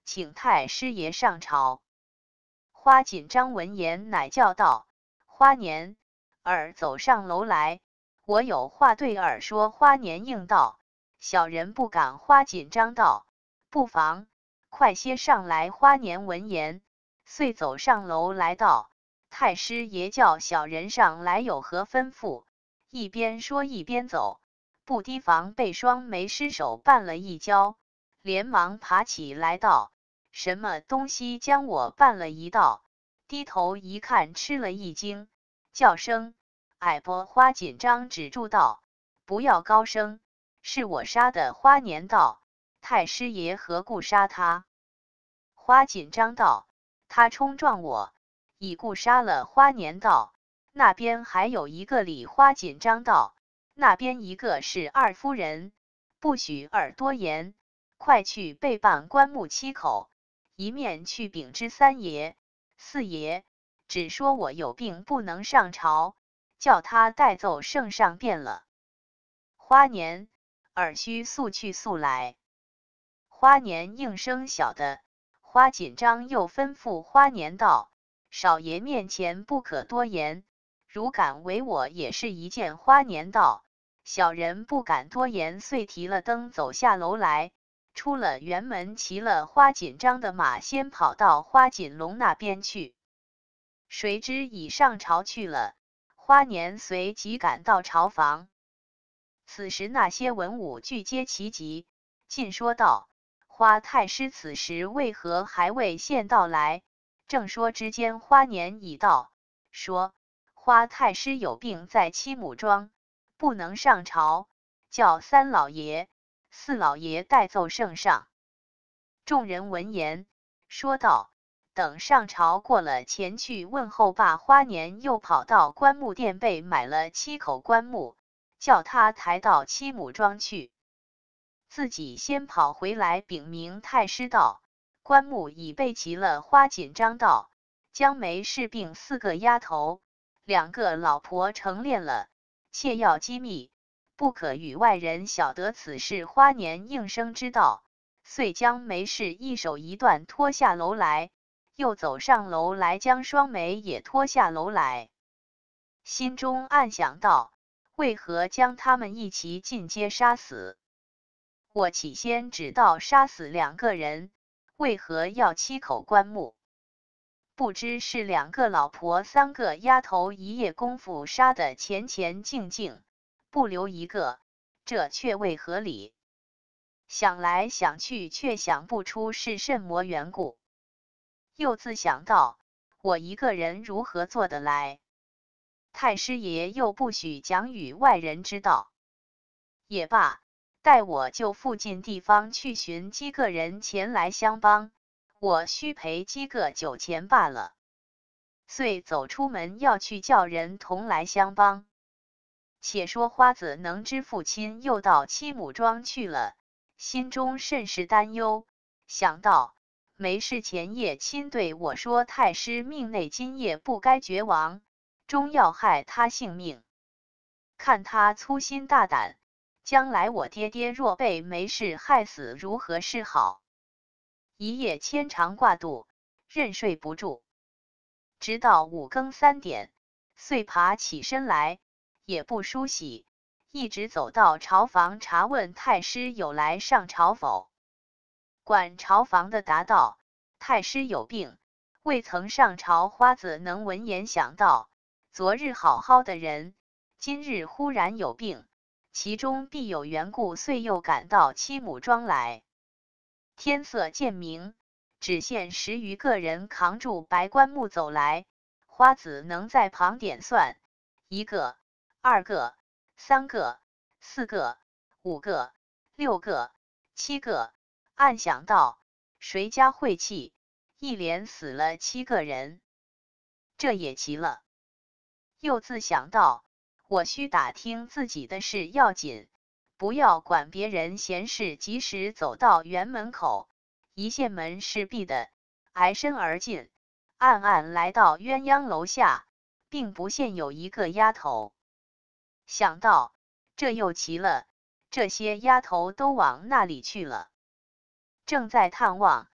请太师爷上朝。花锦章闻言，乃叫道：“花年，儿走上楼来，我有话对儿说。”花年应道：“小人不敢。”花锦章道：“不妨，快些上来。”花年闻言，遂走上楼来道：“太师爷叫小人上来，有何吩咐？”一边说一边走，不提防被双眉失手绊了一跤，连忙爬起来道：“什么东西将我绊了一道？”低头一看，吃了一惊，叫声：“矮波！”花锦章止住道：“不要高声，是我杀的。”花年道：“太师爷何故杀他？”花锦章道：“他冲撞我，已故杀了。”花年道：“那边还有一个礼。”花锦章道：“那边一个是二夫人，不许耳多言，快去备办棺木七口，一面去禀知三爷、四爷，只说我有病不能上朝，叫他代奏圣上便了。”花年，尔须速去速来。花年应声晓得。花锦章又吩咐花年道：“少爷面前不可多言，如敢违我，也是一件。”花年道：“小人不敢多言。”遂提了灯走下楼来，出了辕门，骑了花锦章的马，先跑到花锦龙那边去。谁知已上朝去了。花年随即赶到朝房。此时那些文武俱皆齐集，尽说道：“花太师此时为何还未现到来？”正说之间，花年已到，说：“花太师有病在七母庄，不能上朝，叫三老爷、四老爷代奏圣上。”众人闻言，说道：“等上朝过了，前去问候罢。”花年又跑到棺木店被买了七口棺木，叫他抬到七母庄去。自己先跑回来禀明太师道：“棺木已备齐了。”花锦章道：“江梅氏病四个丫头，两个老婆成殓了，切要机密，不可与外人晓得此事。”花年应声知道，遂将梅氏一手一段拖下楼来，又走上楼来，将双眉也拖下楼来。心中暗想道：“为何将他们一齐尽皆杀死？我起先只道杀死两个人，为何要七口棺木？不知是两个老婆三个丫头一夜功夫杀得前前净净，不留一个，这却为何理？”想来想去，却想不出是甚么缘故。又自想到：“我一个人如何做得来？太师爷又不许讲与外人知道。也罢，待我就附近地方去寻几个人前来相帮，我须赔几个酒钱罢了。”遂走出门要去叫人同来相帮。且说花子能之父亲又到七母庄去了，心中甚是担忧，想到梅氏前夜亲对我说，太师命内今夜不该绝亡，终要害他性命。看他粗心大胆，将来我爹爹若被梅氏害死，如何是好？一夜牵肠挂肚，任睡不住，直到五更三点，遂爬起身来，也不梳洗，一直走到朝房查问太师有来上朝否。管朝房的答道：“太师有病，未曾上朝。”花子能闻言想到：昨日好好的人，今日忽然有病，其中必有缘故，遂又赶到七母庄来。天色渐明，只见十余个人扛住白棺木走来。花子能在旁点算：一个、二个、三个、四个、五个、六个、七个，暗想到：谁家晦气，一连死了七个人，这也奇了。又自想到：我须打听自己的事要紧，不要管别人闲事。及时走到园门口，一见门是闭的，挨身而进，暗暗来到鸳鸯楼下，并不见有一个丫头。想到这又奇了，这些丫头都往那里去了？正在探望，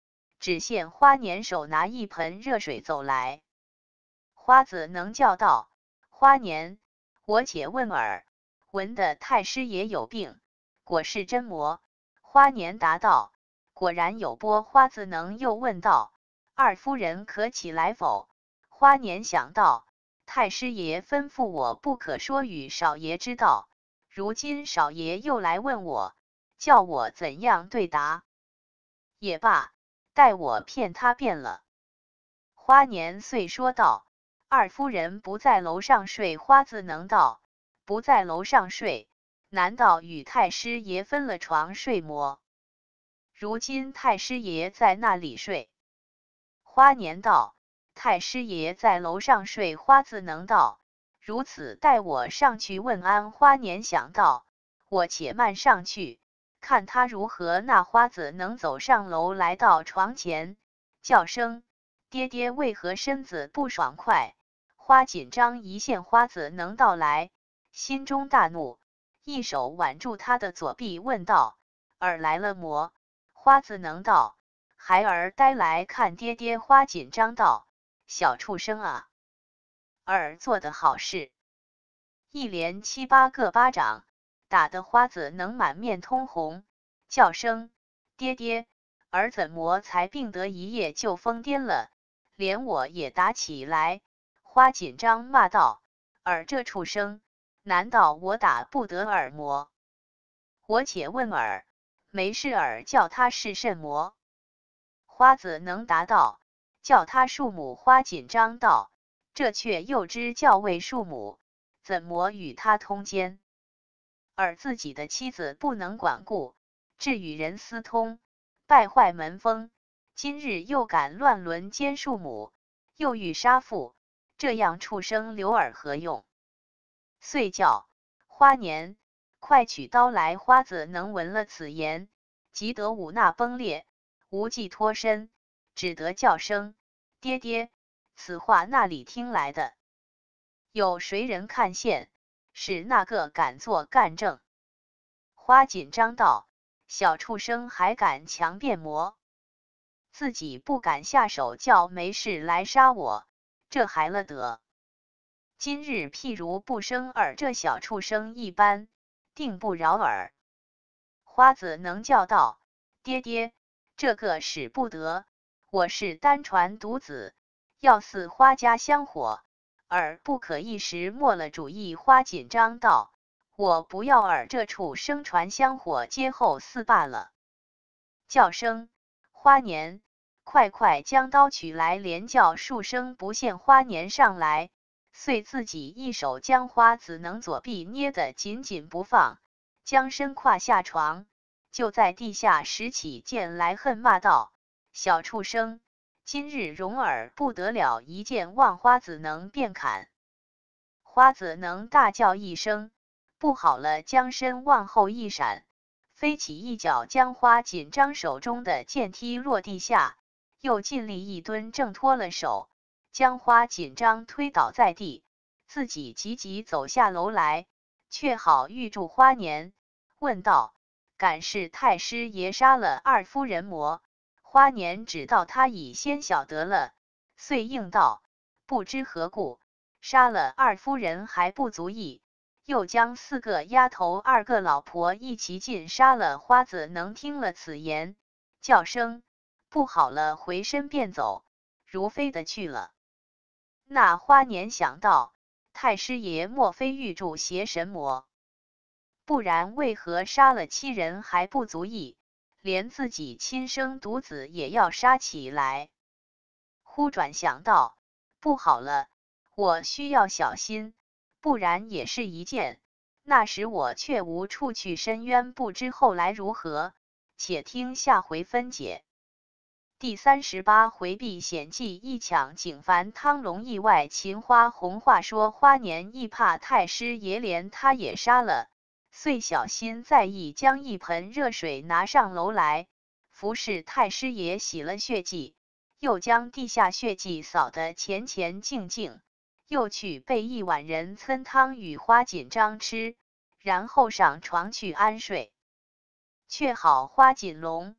只见花年手拿一盆热水走来。花子能叫道：“花年，我且问耳，闻得太师爷有病，果是真魔？”花年答道：“果然有波。”花子能又问道：“二夫人可起来否？”花年想到，太师爷吩咐我不可说与少爷知道，如今少爷又来问我，叫我怎样对答？也罢，待我骗他便了。花年遂说道：“二夫人不在楼上睡。”花子能道：“不在楼上睡，难道与太师爷分了床睡么？如今太师爷在那里睡？”花年道：“太师爷在楼上睡。”花子能道：“如此，待我上去问安。”花年想到，我且慢上去，看他如何。那花子能走上楼，来到床前，叫声：“爹爹！”为何身子不爽快？花紧张一见花子能到来，心中大怒，一手挽住他的左臂，问道：“尔来了么？”花子能道：“孩儿呆来看爹爹。”花紧张道：“小畜生啊，儿做的好事！”一连七八个巴掌，打得花子能满面通红，叫声：“爹爹，儿怎么才病得一夜就疯癫了，连我也打起来？”花紧张骂道：“儿这畜生，难道我打不得尔么？我且问尔，没事儿叫他是甚么？”花子能答道：“叫他庶母。”花紧张道：“这却又知叫为庶母，怎么与他通奸？而自己的妻子不能管顾，致与人私通，败坏门风，今日又敢乱伦奸庶母，又欲杀父，这样畜生留尔何用？”遂叫花年快取刀来。花子能闻了此言，急得五纳崩裂，无计脱身，只得叫声：“爹爹！”此话那里听来的？有谁人看见？是那个敢作干政？花紧张道：“小畜生还敢强辩么？自己不敢下手，叫没事来杀我，这还了得？今日譬如不生尔这小畜生一般，定不饶尔。”花子能叫道：“爹爹，这个使不得，我是单传独子，要似花家香火，尔不可一时没了主意。”花紧张道：“我不要尔这畜生传香火，接后似罢了。”叫声：“花年，快快将刀取来！”连叫数声不见花年上来，遂自己一手将花子能左臂捏得紧紧不放，将身跨下床，就在地下拾起剑来，恨骂道：“小畜生，今日容尔不得了！”一剑望花子能便砍。花子能大叫一声，不好了，将身往后一闪，飞起一脚将花紧张手中的剑踢落地下，又尽力一蹲，挣脱了手，将花紧张推倒在地，自己急急走下楼来，却好遇住花年，问道：“敢是太师爷杀了二夫人么？”花年只道他已先晓得了，遂应道：“不知何故，杀了二夫人还不足意，又将四个丫头二个老婆一齐尽杀了。”花子能听了此言，叫声：“不好了！”回身便走，如飞的去了。那花年想到，太师爷莫非欲助邪神魔？不然为何杀了七人还不足意，连自己亲生独子也要杀起来？忽转想到，不好了，我需要小心，不然也是一件。那时我却无处去申冤，不知后来如何，且听下回分解。第三十八回避险记一抢景凡汤龙意外秦花红。话说花年亦怕太师爷连他也杀了，遂小心在意，将一盆热水拿上楼来，服侍太师爷洗了血迹，又将地下血迹扫得前前净净，又去备一碗人参汤与花锦章吃，然后上床去安睡。却好花锦龙、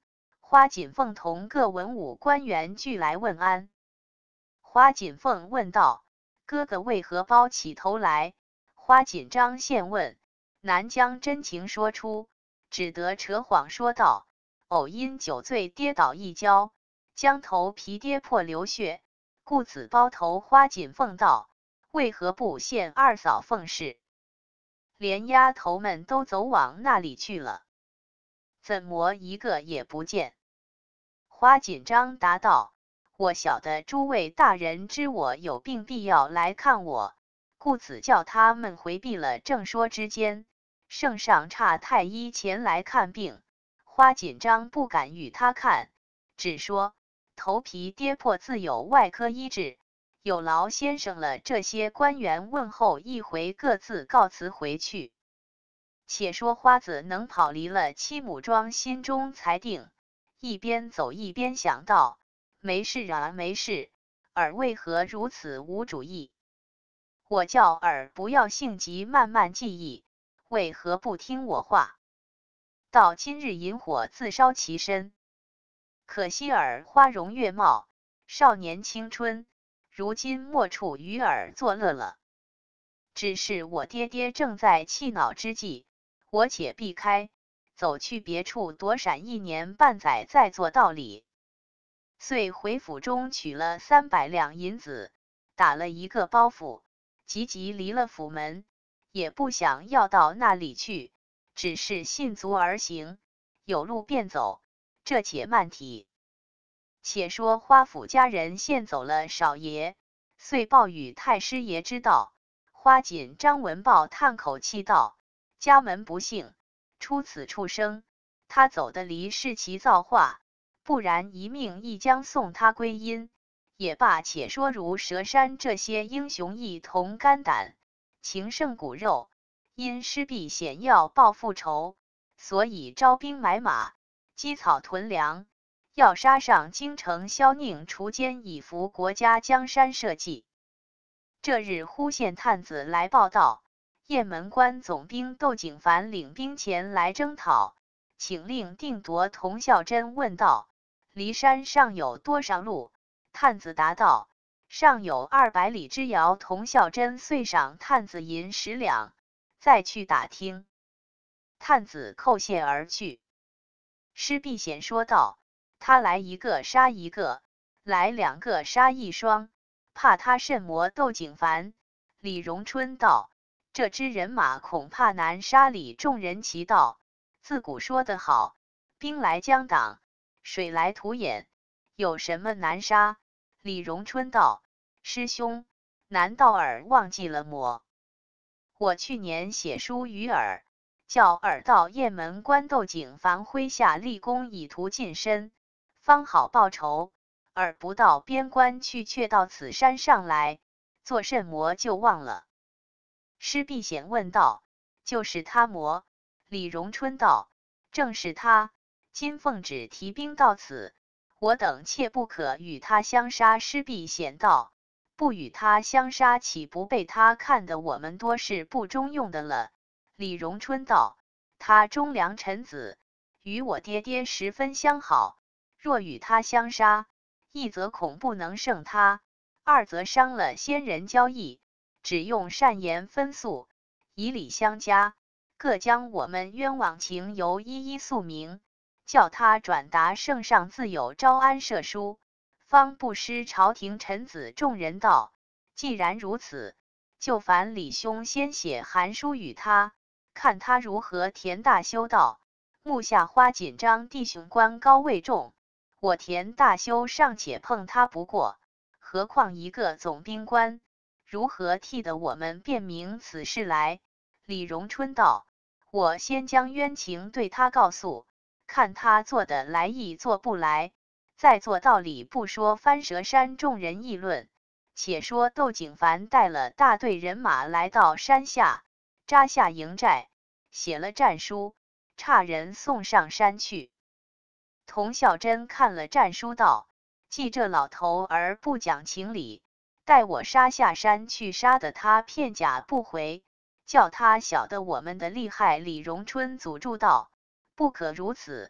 花锦凤同各文武官员俱来问安。花锦凤问道：“哥哥为何包起头来？”花锦章现问，难将真情说出，只得扯谎说道：“偶因酒醉跌倒一跤，将头皮跌破流血，故此包头。”花锦凤道：“为何不献二嫂凤氏？连丫头们都走往那里去了，怎么一个也不见？”花锦章答道：“我晓得诸位大人知我有病必要来看我，故此叫他们回避了。”正说之间，圣上差太医前来看病，花锦章不敢与他看，只说头皮跌破自有外科医治，有劳先生了。这些官员问候一回，各自告辞回去。且说花子能跑离了七母庄，心中才定，一边走一边想到：没事啊，没事，尔为何如此无主意？我叫尔不要性急，慢慢记忆，为何不听我话？到今日引火自烧其身，可惜尔花容月貌，少年青春，如今莫处与尔作乐了。只是我爹爹正在气恼之际，我且避开，走去别处躲闪一年半载，再做道理。遂回府中取了三百两银子，打了一个包袱，急急离了府门，也不想要到那里去，只是信足而行，有路便走，这且慢提。且说花府家人献走了少爷，遂报与太师爷知道。花锦张闻报，叹口气道：“家门不幸，出此畜生，他走得离是其造化，不然一命亦将送他归阴。也罢，且说如佘山这些英雄义同肝胆，情胜骨肉，因施避险要报复仇，所以招兵买马，积草屯粮，要杀上京城，消宁除奸，以扶国家江山社稷。这日忽见探子来报道，雁门关总兵窦景凡领兵前来征讨，请令定夺。”童孝真问道：“离山上有多少路？”探子答道：“尚有二百里之遥。”童孝真遂赏探子银十两，再去打听。探子叩谢而去。施必显说道：“他来一个杀一个，来两个杀一双，怕他甚魔？”窦景凡、李荣春道：“这支人马恐怕难杀。”李众人齐道：“自古说得好，兵来将挡，水来土掩，有什么难杀？”李荣春道：“师兄，难道尔忘记了么？我去年写书与尔，叫尔到雁门关窦景凡麾下立功，以图近身，方好报仇。尔不到边关去，却到此山上来，做甚魔就忘了？”施必显问道：“就是他魔？”李荣春道：“正是他。今奉旨提兵到此，我等切不可与他相杀。”施必显道：“不与他相杀，岂不被他看得我们多是不中用的了？”李荣春道：“他忠良臣子，与我爹爹十分相好，若与他相杀，一则恐不能胜他，二则伤了先人交易，只用善言分诉，以礼相加，各将我们冤枉情由一一诉明，叫他转达圣上自有招安赦书，方不失朝廷臣子。”众人道：“既然如此，就烦李兄先写函书与他，看他如何。”田大修道：“目下花锦章弟兄官高位重，我田大修尚且碰他不过，何况一个总兵官，如何替得我们辨明此事来？”李荣春道：“我先将冤情对他告诉，看他做得来意做不来，再做道理不说翻蛇山。”众人议论。且说窦景凡带了大队人马来到山下，扎下营寨，写了战书，差人送上山去。童孝真看了战书道：“记这老头儿不讲情理，待我杀下山去，杀得他片甲不回，叫他晓得我们的厉害。”李荣春阻住道：“不可如此，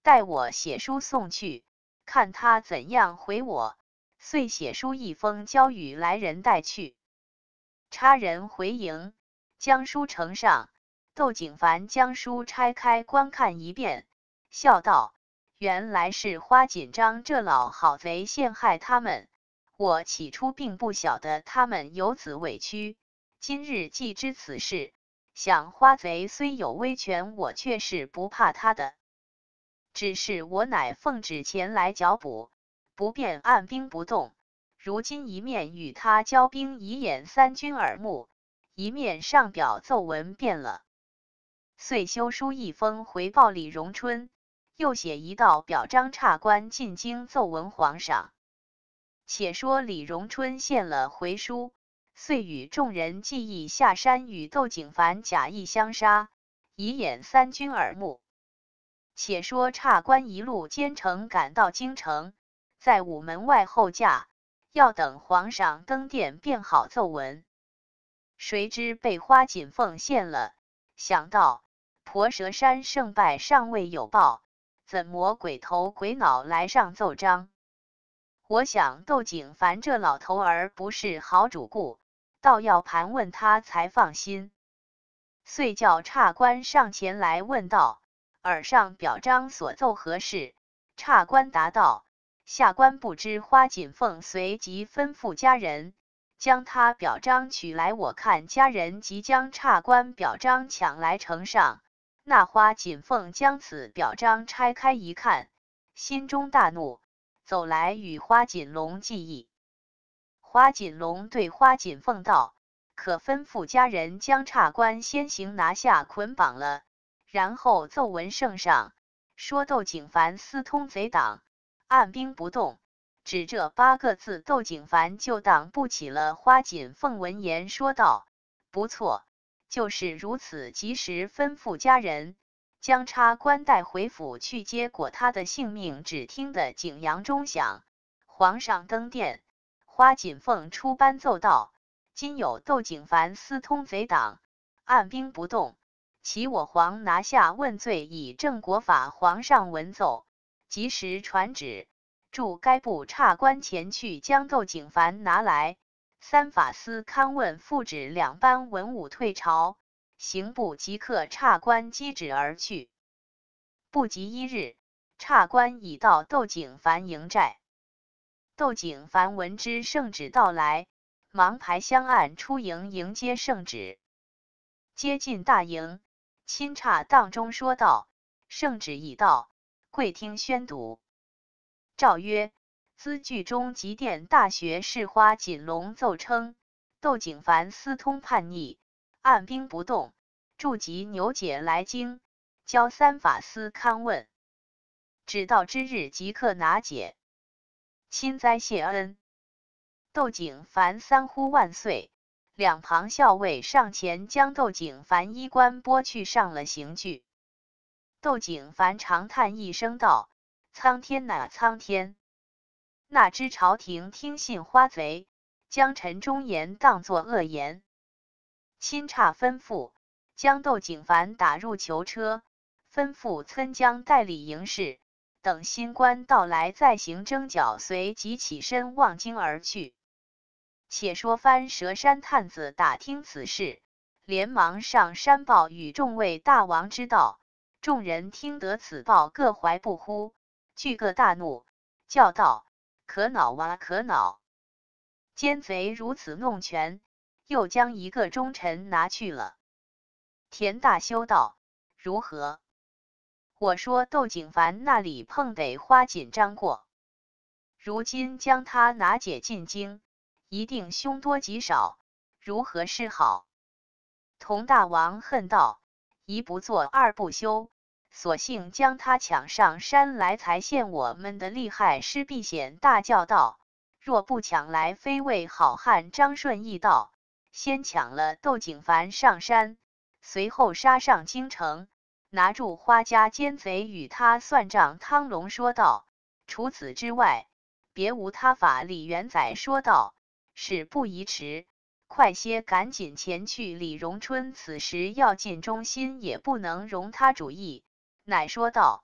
待我写书送去，看他怎样回我。遂写书一封，交与来人带去。差人回营，将书呈上。窦景凡将书拆开观看一遍，笑道：“原来是花锦章这老好贼陷害他们。我起初并不晓得他们有此委屈，今日既知此事，想花贼虽有威权，我却是不怕他的。只是我乃奉旨前来剿捕，不便按兵不动。如今一面与他交兵以掩三军耳目，一面上表奏文变了。”遂修书一封回报李荣春，又写一道表彰差官进京奏闻皇上。且说李荣春献了回书，遂与众人计议下山与窦景凡假意相杀，以掩三军耳目。且说差官一路兼程赶到京城，在午门外候驾，要等皇上登殿便好奏文。谁知被花锦凤献了，想到婆蛇山胜败尚未有报，怎魔鬼头鬼脑来上奏章？我想窦景凡这老头儿不是好主顾，倒要盘问他才放心。遂叫差官上前来问道：“尔上表彰所奏何事？”差官答道：“下官不知。”花锦凤随即吩咐家人将他表彰取来我看。家人即将差官表彰抢来呈上。那花锦凤将此表彰拆开一看，心中大怒，走来与花锦龙计议。花锦龙对花锦凤道：“可吩咐家人将差官先行拿下捆绑了，然后奏文圣上，说窦景凡私通贼党，按兵不动。”只这八个字，窦景凡就当不起了。花锦凤闻言说道：“不错，就是如此。”及时吩咐家人将差官带回府去。结果他的性命只听得景阳钟响，皇上登殿，花锦凤出班奏道：“今有窦景凡私通贼党，按兵不动，其我皇拿下问罪，以正国法。”皇上闻奏，及时传旨，驻该部差官前去将窦景凡拿来。三法司勘问复旨两班文武退朝，刑部即刻差官击旨而去。不及一日，差官已到窦景凡营寨。窦景凡闻知圣旨到来，忙排香案出营迎接圣旨。接近大营，钦差当中说道：“圣旨已到，跪听宣读。”诏曰：资剧中极殿大学士花锦龙奏称，窦景凡私通叛逆，按兵不动，驻集牛解来京，交三法司勘问。只到之日即刻拿解。钦哉谢恩。窦景凡三呼万岁，两旁校尉上前将窦景凡衣冠剥去，上了刑具。窦景凡长叹一声道：“苍天呐苍天！那知朝廷听信花贼，将臣忠言当作恶言。”钦差吩咐将窦景凡打入囚车，吩咐村将代理营事，等新官到来再行征剿。随即起身望京而去。且说番蛇山探子打听此事，连忙上山报与众位大王知道。众人听得此报，各怀不乎，俱各大怒，叫道：“可恼啊可恼！奸贼如此弄权，又将一个忠臣拿去了。”田大修道：“如何？我说窦景凡那里碰得花锦章过，如今将他拿解进京，一定凶多吉少，如何是好？”佟大王恨道：“一不做二不休，索性将他抢上山来，才现我们的厉害。”施必显大叫道：“若不抢来，非为好汉！”张顺义道：“先抢了窦景凡上山，随后杀上京城，拿住花家奸贼，与他算账。”汤龙说道：“除此之外，别无他法。”李元载说道：“事不宜迟，快些赶紧前去。”李荣春此时要尽忠心，也不能容他主意，乃说道：“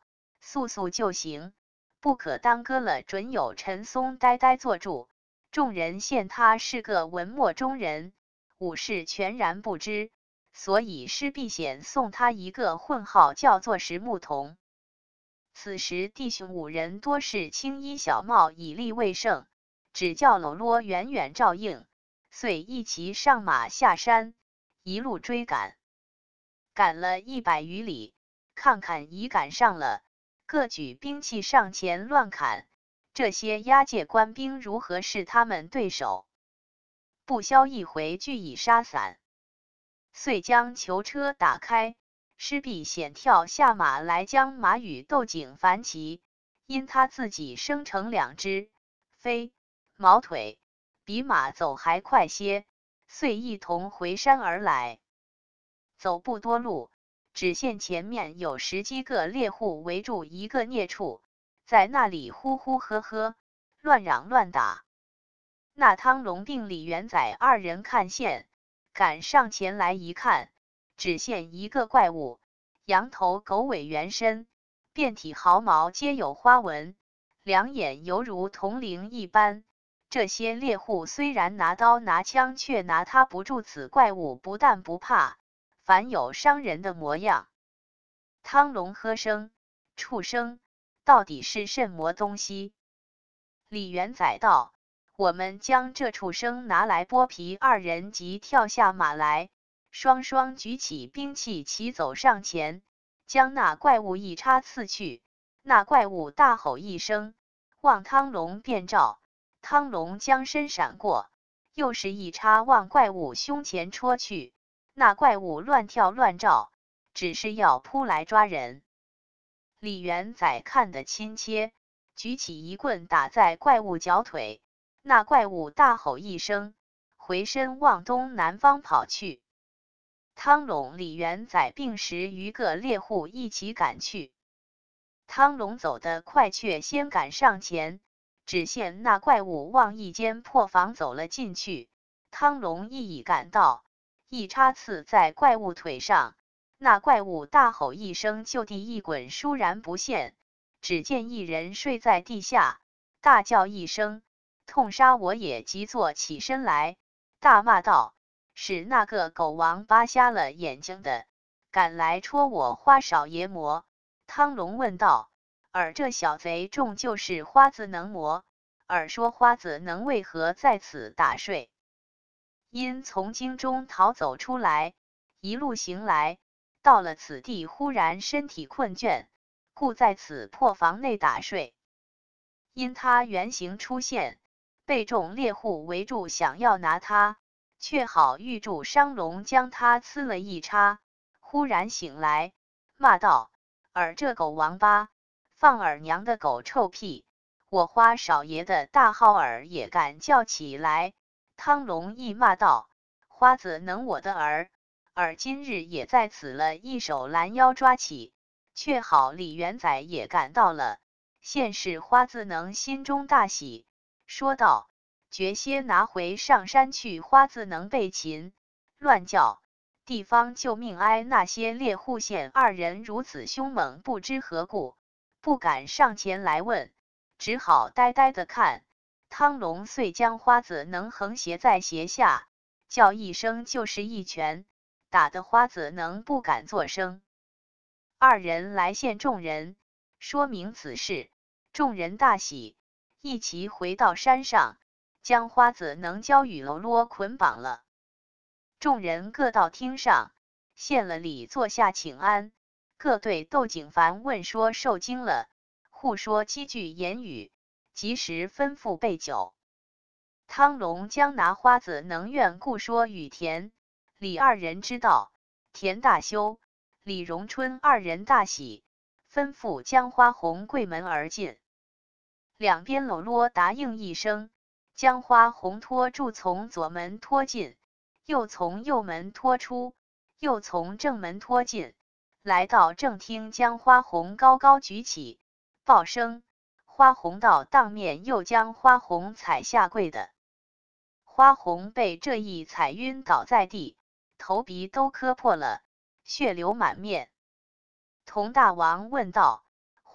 速速就行，不可耽搁了。准有陈松呆呆坐住，众人见他是个文墨中人，武士全然不知，所以施必显送他一个混号，叫做石木童。此时弟兄五人多是青衣小帽，以力未胜，只叫喽啰远远照应，遂一齐上马下山，一路追赶。赶了一百余里，看看已赶上了，各举兵器上前乱砍。这些押解官兵如何是他们对手？不消一回，俱已杀散。遂将囚车打开，施必显跳下马来，将马与斗颈反起，因他自己生成两只飞毛腿，比马走还快些，遂一同回山而来。走不多路，只见前面有十几个猎户围住一个孽处，在那里呼呼喝喝，乱嚷乱打。那汤龙并李元载二人看见，赶上前来一看，只见一个怪物，羊头狗尾原身，遍体毫毛皆有花纹，两眼犹如铜铃一般。这些猎户虽然拿刀拿枪，却拿他不住。此怪物不但不怕，反有伤人的模样。汤龙喝声：“畜生，到底是甚么东西？”李元载道：“我们将这畜生拿来剥皮。”二人即跳下马来，双双举起兵器，齐走上前，将那怪物一插刺去。那怪物大吼一声，望汤龙便照。汤龙将身闪过，又是一插往怪物胸前戳去。那怪物乱跳乱照，只是要扑来抓人。李元载看得亲切，举起一棍打在怪物脚腿。那怪物大吼一声，回身往东南方跑去。汤龙、李元载并十余个猎户一起赶去。汤龙走得快，却先赶上前，只见那怪物往一间破房走了进去。汤龙一已赶到，一插刺在怪物腿上，那怪物大吼一声，就地一滚，倏然不见。只见一人睡在地下，大叫一声，痛杀我也！即坐起身来，大骂道：“是那个狗王八瞎了眼睛的，敢来戳我花少爷魔！”汤龙问道：“尔这小贼终究是花子能魔？尔说花子能为何在此打睡？”因从京中逃走出来，一路行来，到了此地，忽然身体困倦，故在此破房内打睡。因他原形出现，被众猎户围住，想要拿他，却好遇住商龙，将他刺了一插。忽然醒来，骂道：“尔这狗王八，放尔娘的狗臭屁！我花少爷的大号儿也敢叫起来！”汤龙亦骂道：“花子能我的儿，尔今日也在此了！”一手拦腰抓起，却好李元载也赶到了。现是花子能心中大喜，说道：“绝些拿回上山去！”花子能被擒，乱叫，地方救命哀！那些猎户见二人如此凶猛，不知何故，不敢上前来问，只好呆呆的看。汤龙遂将花子能横斜在斜下，叫一声就是一拳，打得花子能不敢作声。二人来见众人，说明此事，众人大喜，一齐回到山上，将花子能交与喽啰捆绑了。众人各到厅上，献了礼，坐下请安，各对窦景凡问说受惊了，互说几句言语，及时吩咐备酒。汤龙将拿花子能愿故说与田、李二人知道，田大羞，李荣春二人大喜，吩咐将花红柜门而进。两边喽啰答应一声，将花红拖住，从左门拖进，又从右门拖出，又从正门拖进，来到正厅，将花红高高举起，报声。花红到当面，又将花红踩下跪的。花红被这一踩晕倒在地，头鼻都磕破了，血流满面。佟大王问道：“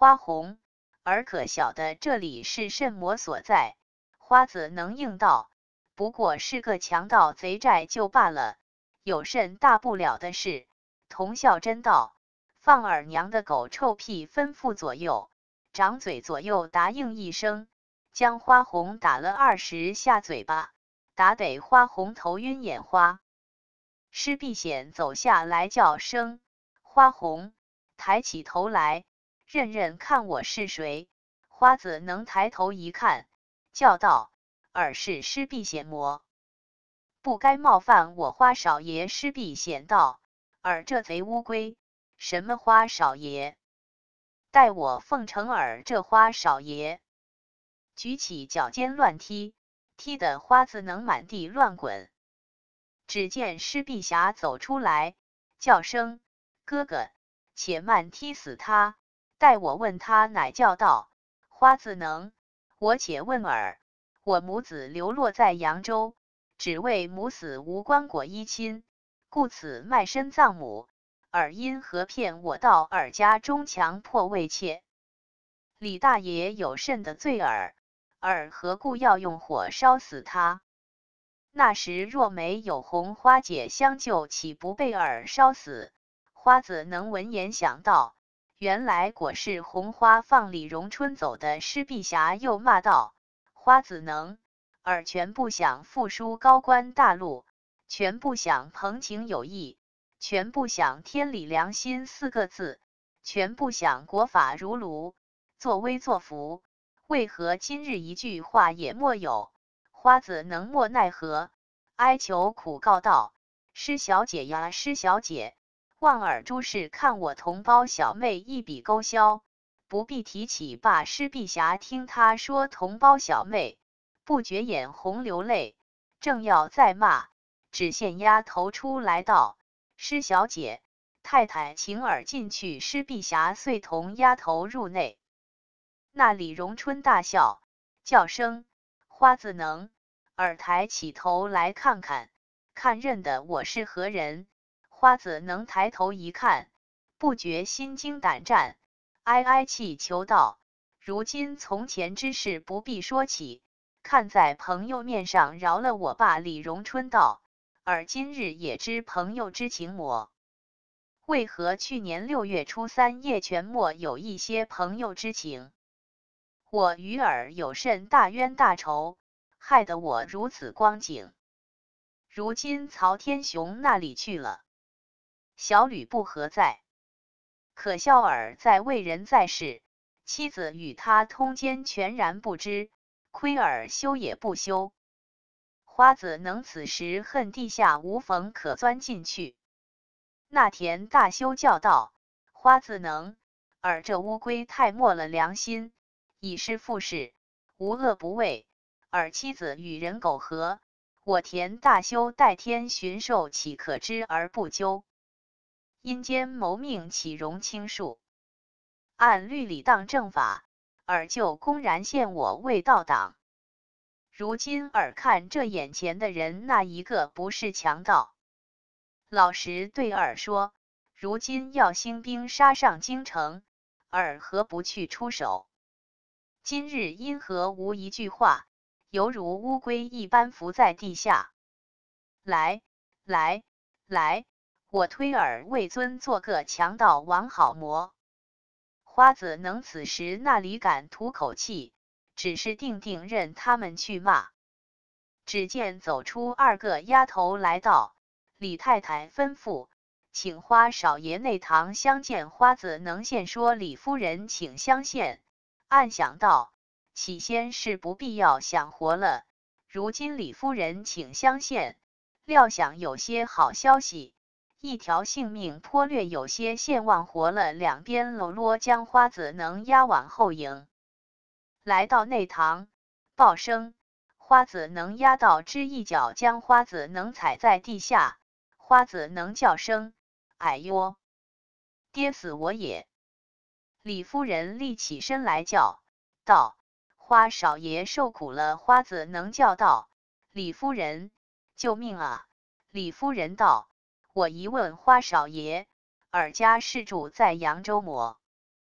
花红，尔可晓得这里是甚魔所在？”花子能应道：“不过是个强盗贼寨就罢了，有甚大不了的事？”童孝真道：“放耳娘的狗臭屁！”吩咐左右掌嘴，左右答应一声，将花红打了二十下嘴巴，打得花红头晕眼花。施必显走下来叫声：“花红！”抬起头来，认认看我是谁。花子能抬头一看，叫道：“尔是施必显么？不该冒犯我花少爷。”施必显道：“尔这贼乌龟，什么花少爷？待我奉承尔这花少爷！”举起脚尖乱踢，踢得花子能满地乱滚。只见施必侠走出来，叫声：“哥哥，且慢，踢死他！待我问他。”乃叫道：“花子能，我且问尔，我母子流落在扬州，只为母死无棺椁依亲，故此卖身葬母。尔因何骗我到尔家中强迫为妾？李大爷有甚的罪耳？尔何故要用火烧死他？那时若没有红花姐相救，岂不被尔烧死？”花子能闻言想到，原来果是红花放李荣春走的。施必侠又骂道：“花子能，尔全不想复书高官大禄，全不想朋情友谊，全不想天理良心四个字，全不想国法如炉，作威作福，为何今日一句话也莫有？”花子能莫奈何，哀求苦告道：“施小姐呀，施小姐，望尔诸事看我同胞小妹一笔勾销，不必提起。”罢，施必侠听他说同胞小妹，不觉眼红流泪，正要再骂，只见丫头出来道：“施小姐，太太请尔进去。”施必侠遂同丫头入内。那李荣春大笑，叫声：“花子能，尔抬起头来看看，看认得我是何人？”花子能抬头一看，不觉心惊胆战，哀哀泣求道：“如今从前之事不必说起，看在朋友面上饶了我吧。”李荣春道：“尔今日也知朋友之情么？为何去年六月初三夜全没有一些朋友之情？我与尔有甚大冤大仇，害得我如此光景？如今曹天雄那里去了？小吕布何在？可笑尔在为人在世，妻子与他通奸全然不知，亏尔休也不休。”花子能此时恨地下无缝可钻进去。那田大修叫道：“花子能，尔这乌龟太没了良心，以是复事，无恶不为。尔妻子与人苟合，我田大修代天巡狩，岂可知而不究？阴间谋命，岂容轻恕？按律理当正法，尔就公然陷我为盗党。如今尔看这眼前的人，那一个不是强盗？老实对尔说，如今要兴兵杀上京城，尔何不去出手？今日因何无一句话，犹如乌龟一般伏在地下？来来来，我推尔为尊做个强盗王好么？”花子能此时那里敢吐口气，只是定定任他们去骂。只见走出二个丫头来道：“李太太吩咐，请花少爷内堂相见。”花子能现说李夫人请相见，暗想道：“起先是不必要想活了，如今李夫人请相见，料想有些好消息，一条性命颇略有些现望活了。”两边搂啰将花子能押往后营。来到内堂，报声，花子能压到之一脚，将花子能踩在地下。花子能叫声：“哎呦，跌死我也！”李夫人立起身来叫道：“花少爷受苦了。”花子能叫道：“李夫人，救命啊！”李夫人道：“我一问花少爷，尔家是住在扬州么？”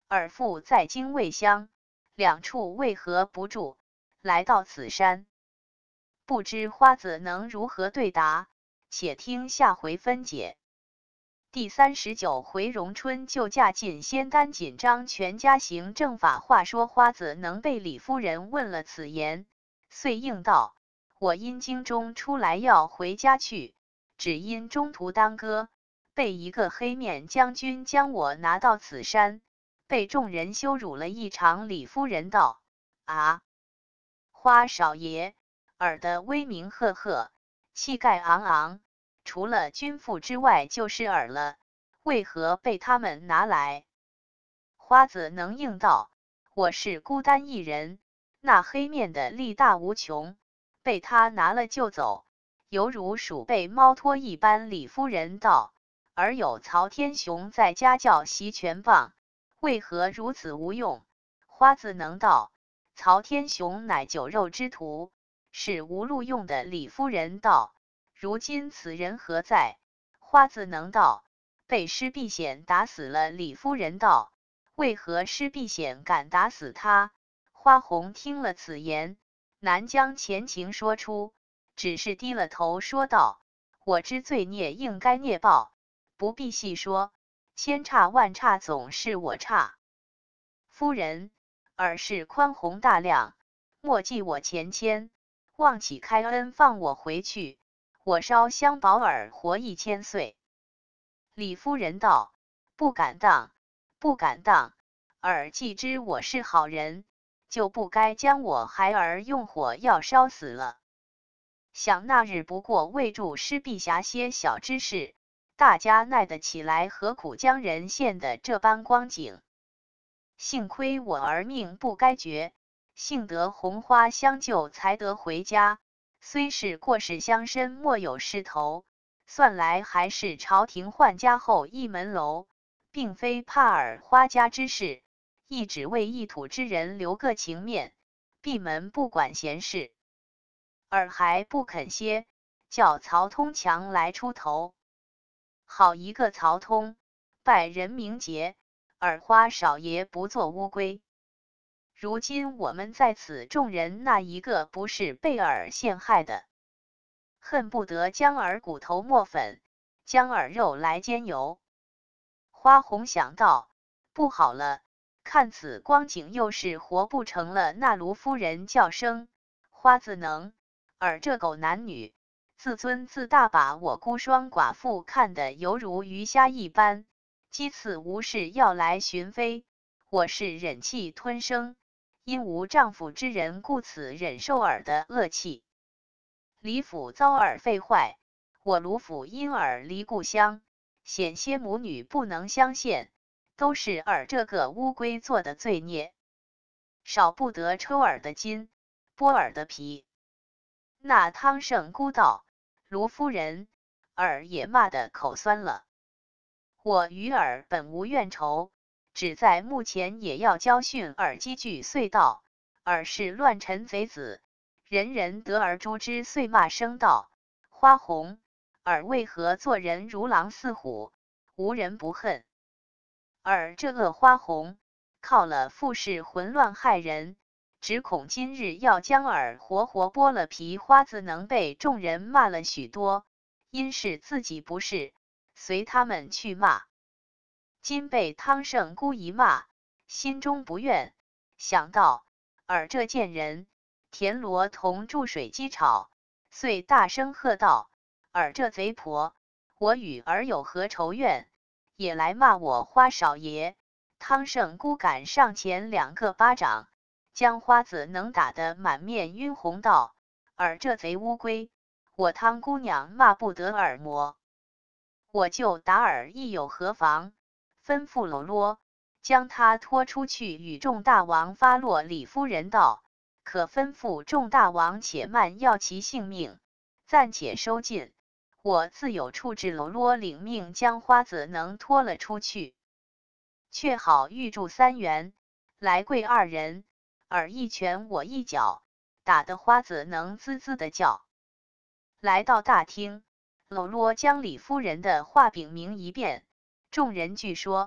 尔父在京未乡，两处为何不住？来到此山，不知花子能如何对答？且听下回分解。第三十九回，荣春救驾进仙丹，紧张全家行正法。话说花子能被李夫人问了此言，遂应道：我因京中出来要回家去，只因中途耽搁，被一个黑面将军将我拿到此山，被众人羞辱了一场。李夫人道：啊，花少爷，尔的威名赫赫，气概昂昂，除了君父之外就是尔了，为何被他们拿来？花子能应道：我是孤单一人，那黑面的力大无穷，被他拿了就走，犹如鼠被猫拖一般。李夫人道：尔有曹天雄在家教习拳棒，为何如此无用？花子能道：曹天雄乃酒肉之徒，是无路用的。李夫人道：如今此人何在？花子能道：被施必显打死了。李夫人道：为何施必显敢打死他？花红听了此言，难将前情说出，只是低了头说道：我知罪孽应该孽报，不必细说，千差万差总是我差。夫人，尔是宽宏大量，莫记我前愆，望起开恩放我回去，我烧香保尔活一千岁。李夫人道：不敢当，不敢当，尔既知我是好人，就不该将我孩儿用火药烧死了。想那日不过为助施陛下些小之事，大家耐得起来，何苦将人陷得这般光景？幸亏我儿命不该绝，幸得红花相救，才得回家。虽是过世乡绅，莫有势头，算来还是朝廷换家后一门楼，并非怕尔花家之事，亦只为一土之人留个情面，闭门不管闲事。尔还不肯歇，叫曹通强来出头。好一个曹通，拜人名节，尔花少爷不做乌龟。如今我们在此众人，那一个不是被尔陷害的？恨不得将尔骨头磨粉，将尔肉来煎油。花红想到，不好了，看此光景，又是活不成了。那卢夫人叫声：花子能，尔这狗男女，自尊自大，把我孤孀寡妇看得犹如鱼虾一般，讥刺无事要来寻非，我是忍气吞声，因无丈夫之人，故此忍受尔的恶气。李府遭尔废坏，我卢府因尔离故乡，险些母女不能相见，都是尔这个乌龟做的罪孽，少不得抽尔的筋，剥尔的皮。那汤圣姑道：卢夫人，尔也骂得口酸了。我与尔本无怨仇，只在目前也要教训尔几句。遂道：尔是乱臣贼子，人人得而诛之。遂骂声道：花红，尔为何做人如狼似虎，无人不恨？尔这恶花红，靠了富士混乱害人，只恐今日要将尔活活剥了皮。花子能被众人骂了许多，因是自己不是，随他们去骂。今被汤圣姑一骂，心中不愿，想到尔这贱人，田螺同注水鸡炒，遂大声喝道：尔这贼婆，我与尔有何仇怨，也来骂我花少爷？汤圣姑赶上前两个巴掌，将花子能打得满面晕红，道：尔这贼乌龟，我汤姑娘骂不得尔么？我就打尔亦有何妨？吩咐喽啰，将他拖出去与众大王发落。李夫人道：可吩咐众大王且慢，要其性命，暂且收禁，我自有处置。喽啰领命将花子能拖了出去。却好预祝三元来跪二人，尔一拳我一脚，打得花子能滋滋的叫。来到大厅，喽啰将李夫人的话禀明一遍，众人据说，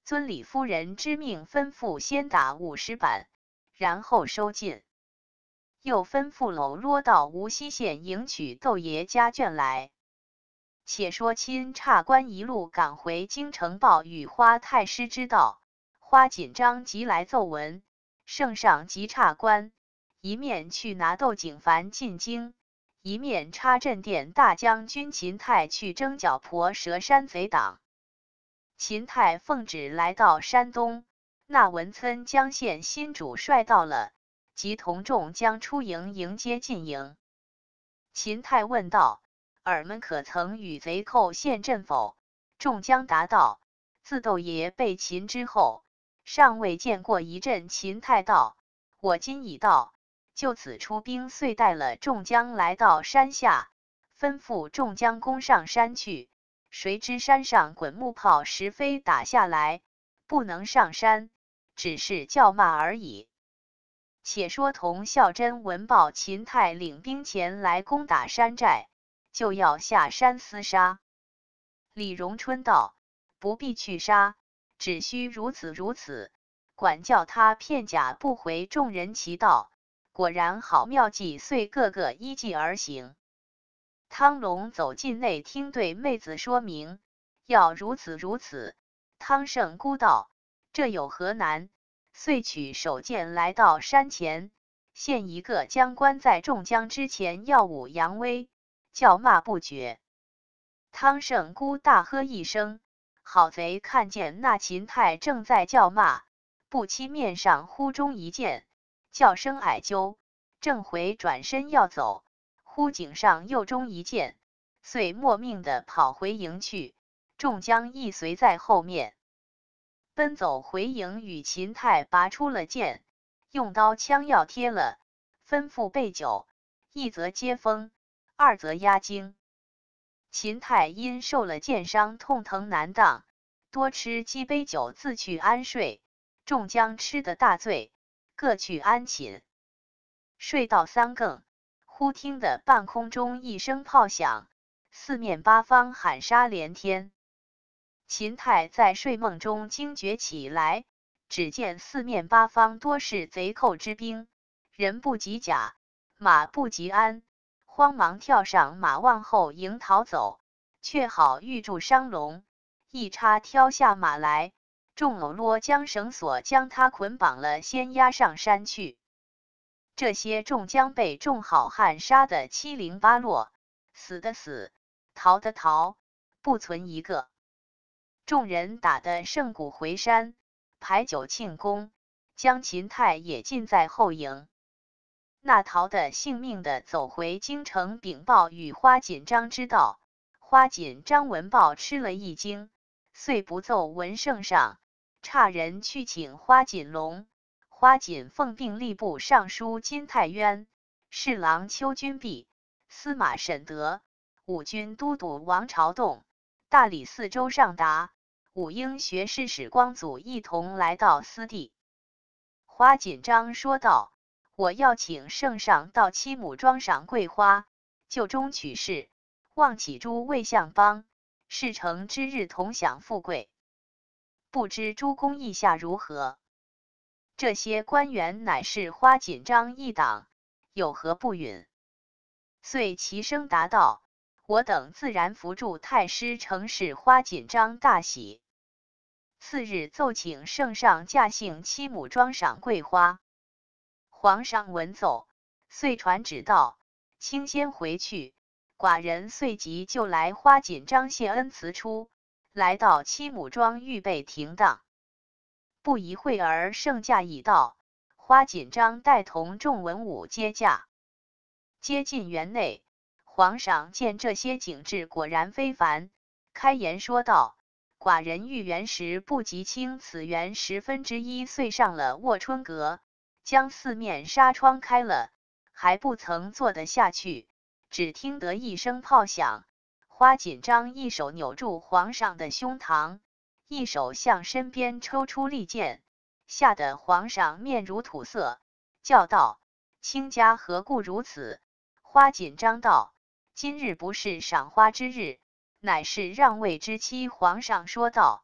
遵李夫人之命，吩咐先打五十板，然后收进。又吩咐喽啰到无锡县迎娶窦爷家眷来。且说钦察官一路赶回京城，报与花太师知道。花锦章即来奏闻，圣上及察官一面去拿窦景凡进京，一面插镇殿大将军秦泰去征剿婆蛇山贼党。秦泰奉旨来到山东，那文岑江县新主帅到了，即同众将出营迎接进营。秦泰问道：“尔们可曾与贼寇陷阵否？”众将答道：“自窦爷被擒之后，尚未见过一阵。”秦泰道：“我今已到，就此出兵。”遂带了众将来到山下，吩咐众将攻上山去。谁知山上滚木炮石飞打下来，不能上山，只是叫骂而已。且说童孝真闻报秦泰领兵前来攻打山寨，就要下山厮杀。李荣春道：“不必去杀，只需如此如此，管教他片甲不回。”众人齐道：“果然好妙计！”遂个个依计而行。汤龙走进内厅，对妹子说明要如此如此。汤圣姑道：“这有何难？”遂取手剑来到山前，现一个将关在众将之前，耀武扬威，叫骂不绝。汤圣姑大喝一声，好贼看见那秦泰正在叫骂，不期面上忽中一箭，叫声矮啾，正回转身要走，忽颈上又中一箭，遂莫命的跑回营去，众将亦随在后面。奔走回营，与秦泰拔出了剑，用刀枪要贴了，吩咐备酒，一则接风，二则压惊。秦泰因受了箭伤，痛疼难当，多吃几杯酒，自去安睡。众将吃得大醉，各去安寝。睡到三更，忽听得半空中一声炮响，四面八方喊杀连天。秦泰在睡梦中惊觉起来，只见四面八方多是贼寇之兵，人不及甲，马不及鞍，慌忙跳上马往后迎逃走，却好遇住商龙，一插挑下马来，众喽啰将绳索将他捆绑了，先押上山去。这些众将被众好汉杀得七零八落，死的死，逃的逃，不存一个。众人打得胜鼓回山，排酒庆功，将秦泰也尽在后营。那逃的性命的走回京城，禀报与花锦章知道。花锦章闻报吃了一惊，遂不奏闻圣上，差人去请花锦龙。花锦奉并吏部尚书金泰渊、侍郎邱君弼、司马沈德、武军都督王朝栋、大理寺周尚达、武英学士史光祖一同来到司地。花锦章说道：“我要请圣上到七母庄赏桂花，就中取士，望起诸魏相邦，事成之日同享富贵。不知诸公意下如何？”这些官员乃是花锦章一党，有何不允？遂齐声答道：“我等自然扶助太师成事。”花锦章大喜。次日奏请圣上驾幸七母庄赏桂花。皇上闻奏，遂传旨道：“卿先回去。”寡人遂即就来。花锦章谢恩辞出，来到七母庄预备停当。不一会儿，圣驾已到，花锦章带同众文武接驾。接进园内，皇上见这些景致果然非凡，开言说道：“寡人御园时不及清此园十分之一，遂上了卧春阁，将四面纱窗开了，还不曾坐得下去，只听得一声炮响。”花锦章一手扭住皇上的胸膛，一手向身边抽出利剑，吓得皇上面如土色，叫道：“卿家何故如此？”花锦章道：“今日不是赏花之日，乃是让位之期。”皇上说道：“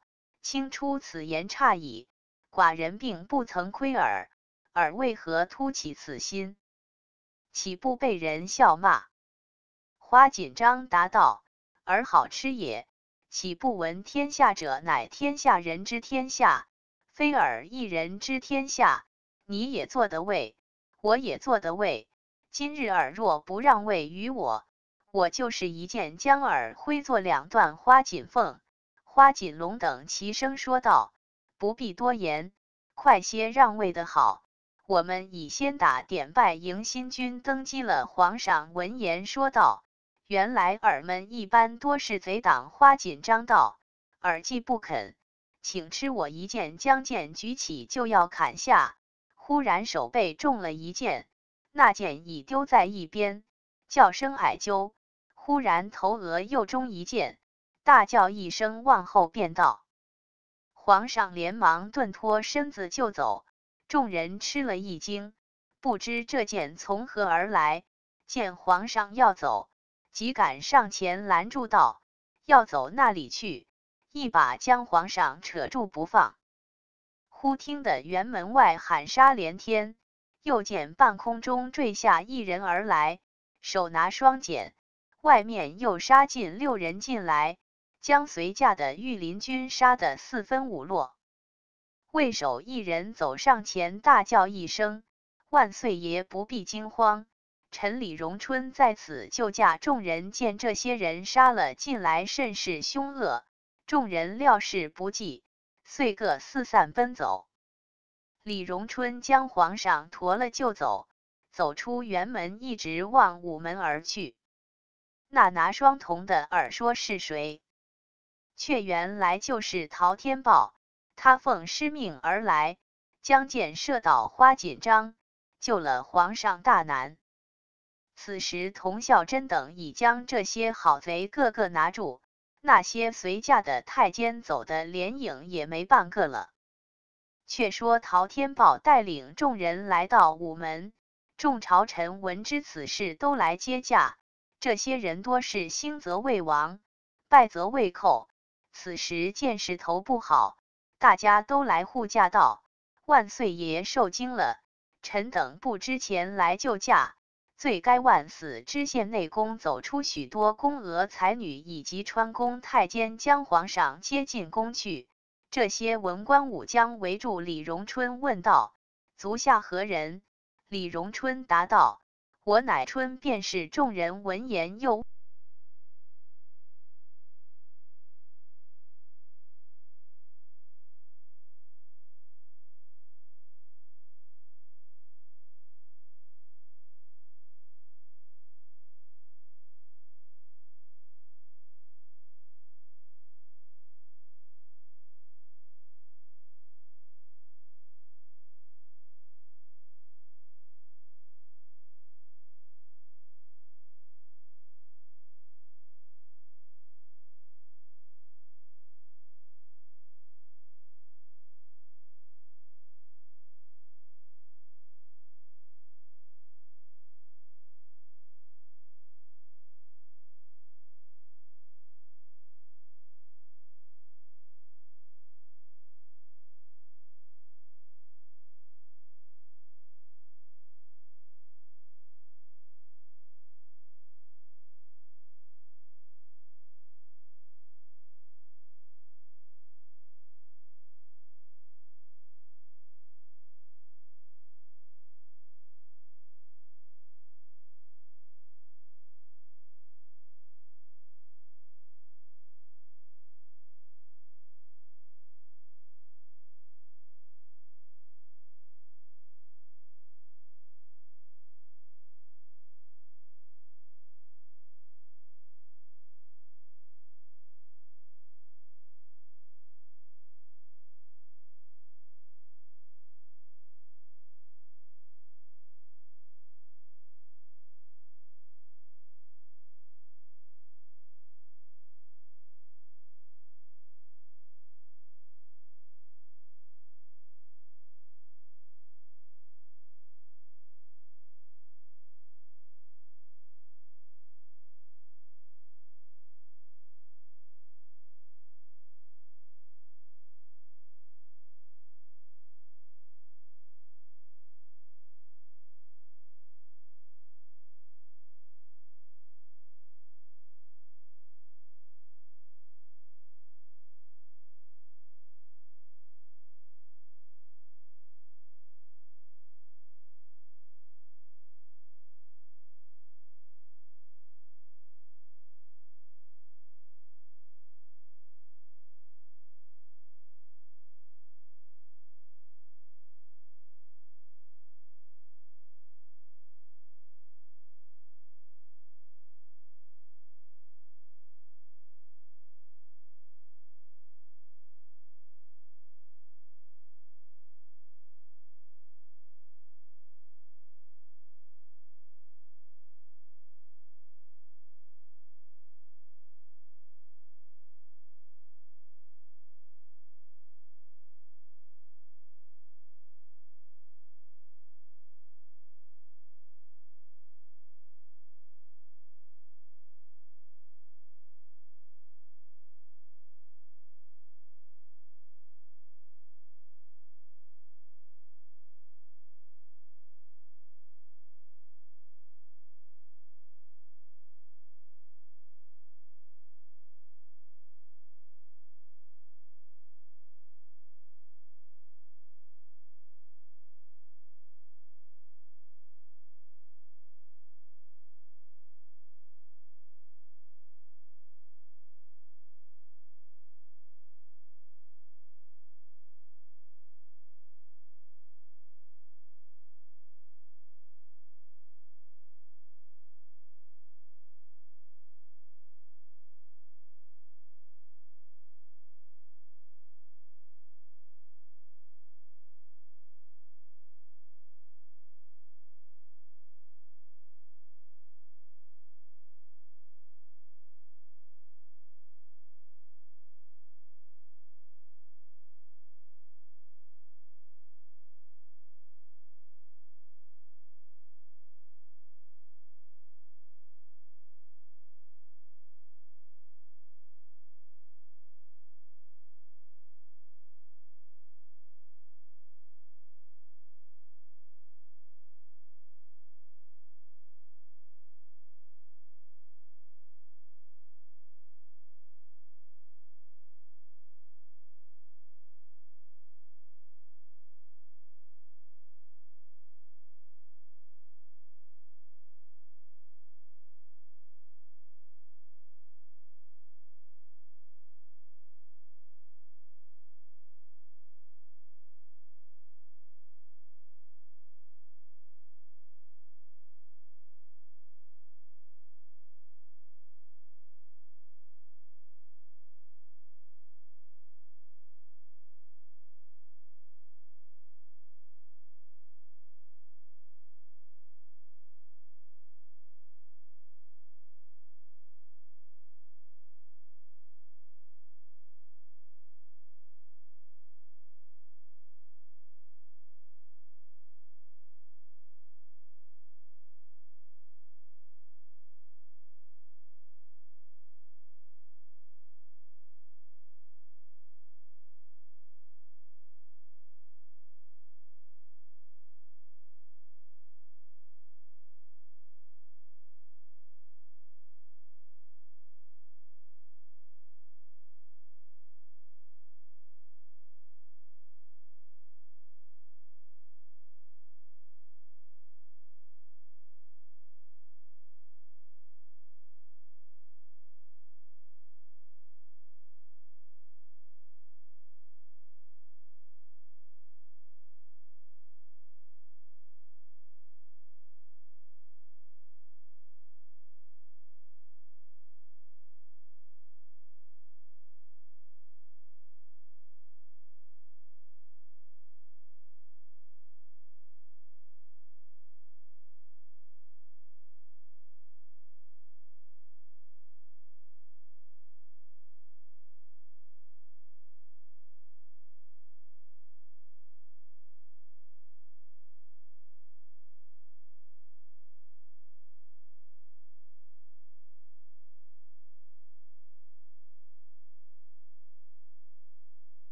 卿出此言差矣，寡人并不曾亏尔，尔为何突起此心？岂不被人笑骂？”花锦章答道：“尔好吃也，岂不闻天下者乃天下人之天下，非尔一人之天下？你也坐得位，我也坐得位。今日尔若不让位于我，我就是一剑将尔挥作两段。”花锦凤、花锦龙等齐声说道：“不必多言，快些让位的好。我们已先打点拜迎新君登基了。”皇上闻言说道：“原来尔们一般多是贼党。”花锦章道：“尔既不肯，请吃我一剑。”将剑举起就要砍下，忽然手背中了一剑，那剑已丢在一边，叫声矮啾，忽然头额又中一剑，大叫一声，往后便倒。皇上连忙顿脱身子就走，众人吃了一惊，不知这剑从何而来。见皇上要走，即赶上前拦住道：“要走那里去？”一把将皇上扯住不放。忽听得辕门外喊杀连天，又见半空中坠下一人而来，手拿双锏，外面又杀进六人进来，将随驾的御林军杀得四分五落。魏守一人走上前，大叫一声：“万岁爷不必惊慌，臣李荣春在此救驾。”众人见这些人杀了进来，甚是凶恶，众人料事不济，遂各四散奔走。李荣春将皇上驮了就走，走出辕门，一直往午门而去。那拿双瞳的耳说是谁？却原来就是陶天豹，他奉师命而来，将箭射倒花锦章，救了皇上大难。此时童孝真等已将这些好贼个个拿住，那些随驾的太监走的连影也没半个了。却说陶天豹带领众人来到午门，众朝臣闻知此事，都来接驾。这些人多是兴则魏王，败则魏寇。此时见势头不好，大家都来护驾道：“万岁爷受惊了，臣等不知前来救驾，罪该万死。”知县内宫走出许多宫娥才女以及川宫太监，将皇上接进宫去。这些文官武将围住李荣春，问道：“足下何人？”李荣春答道：“我乃春便是。”众人闻言又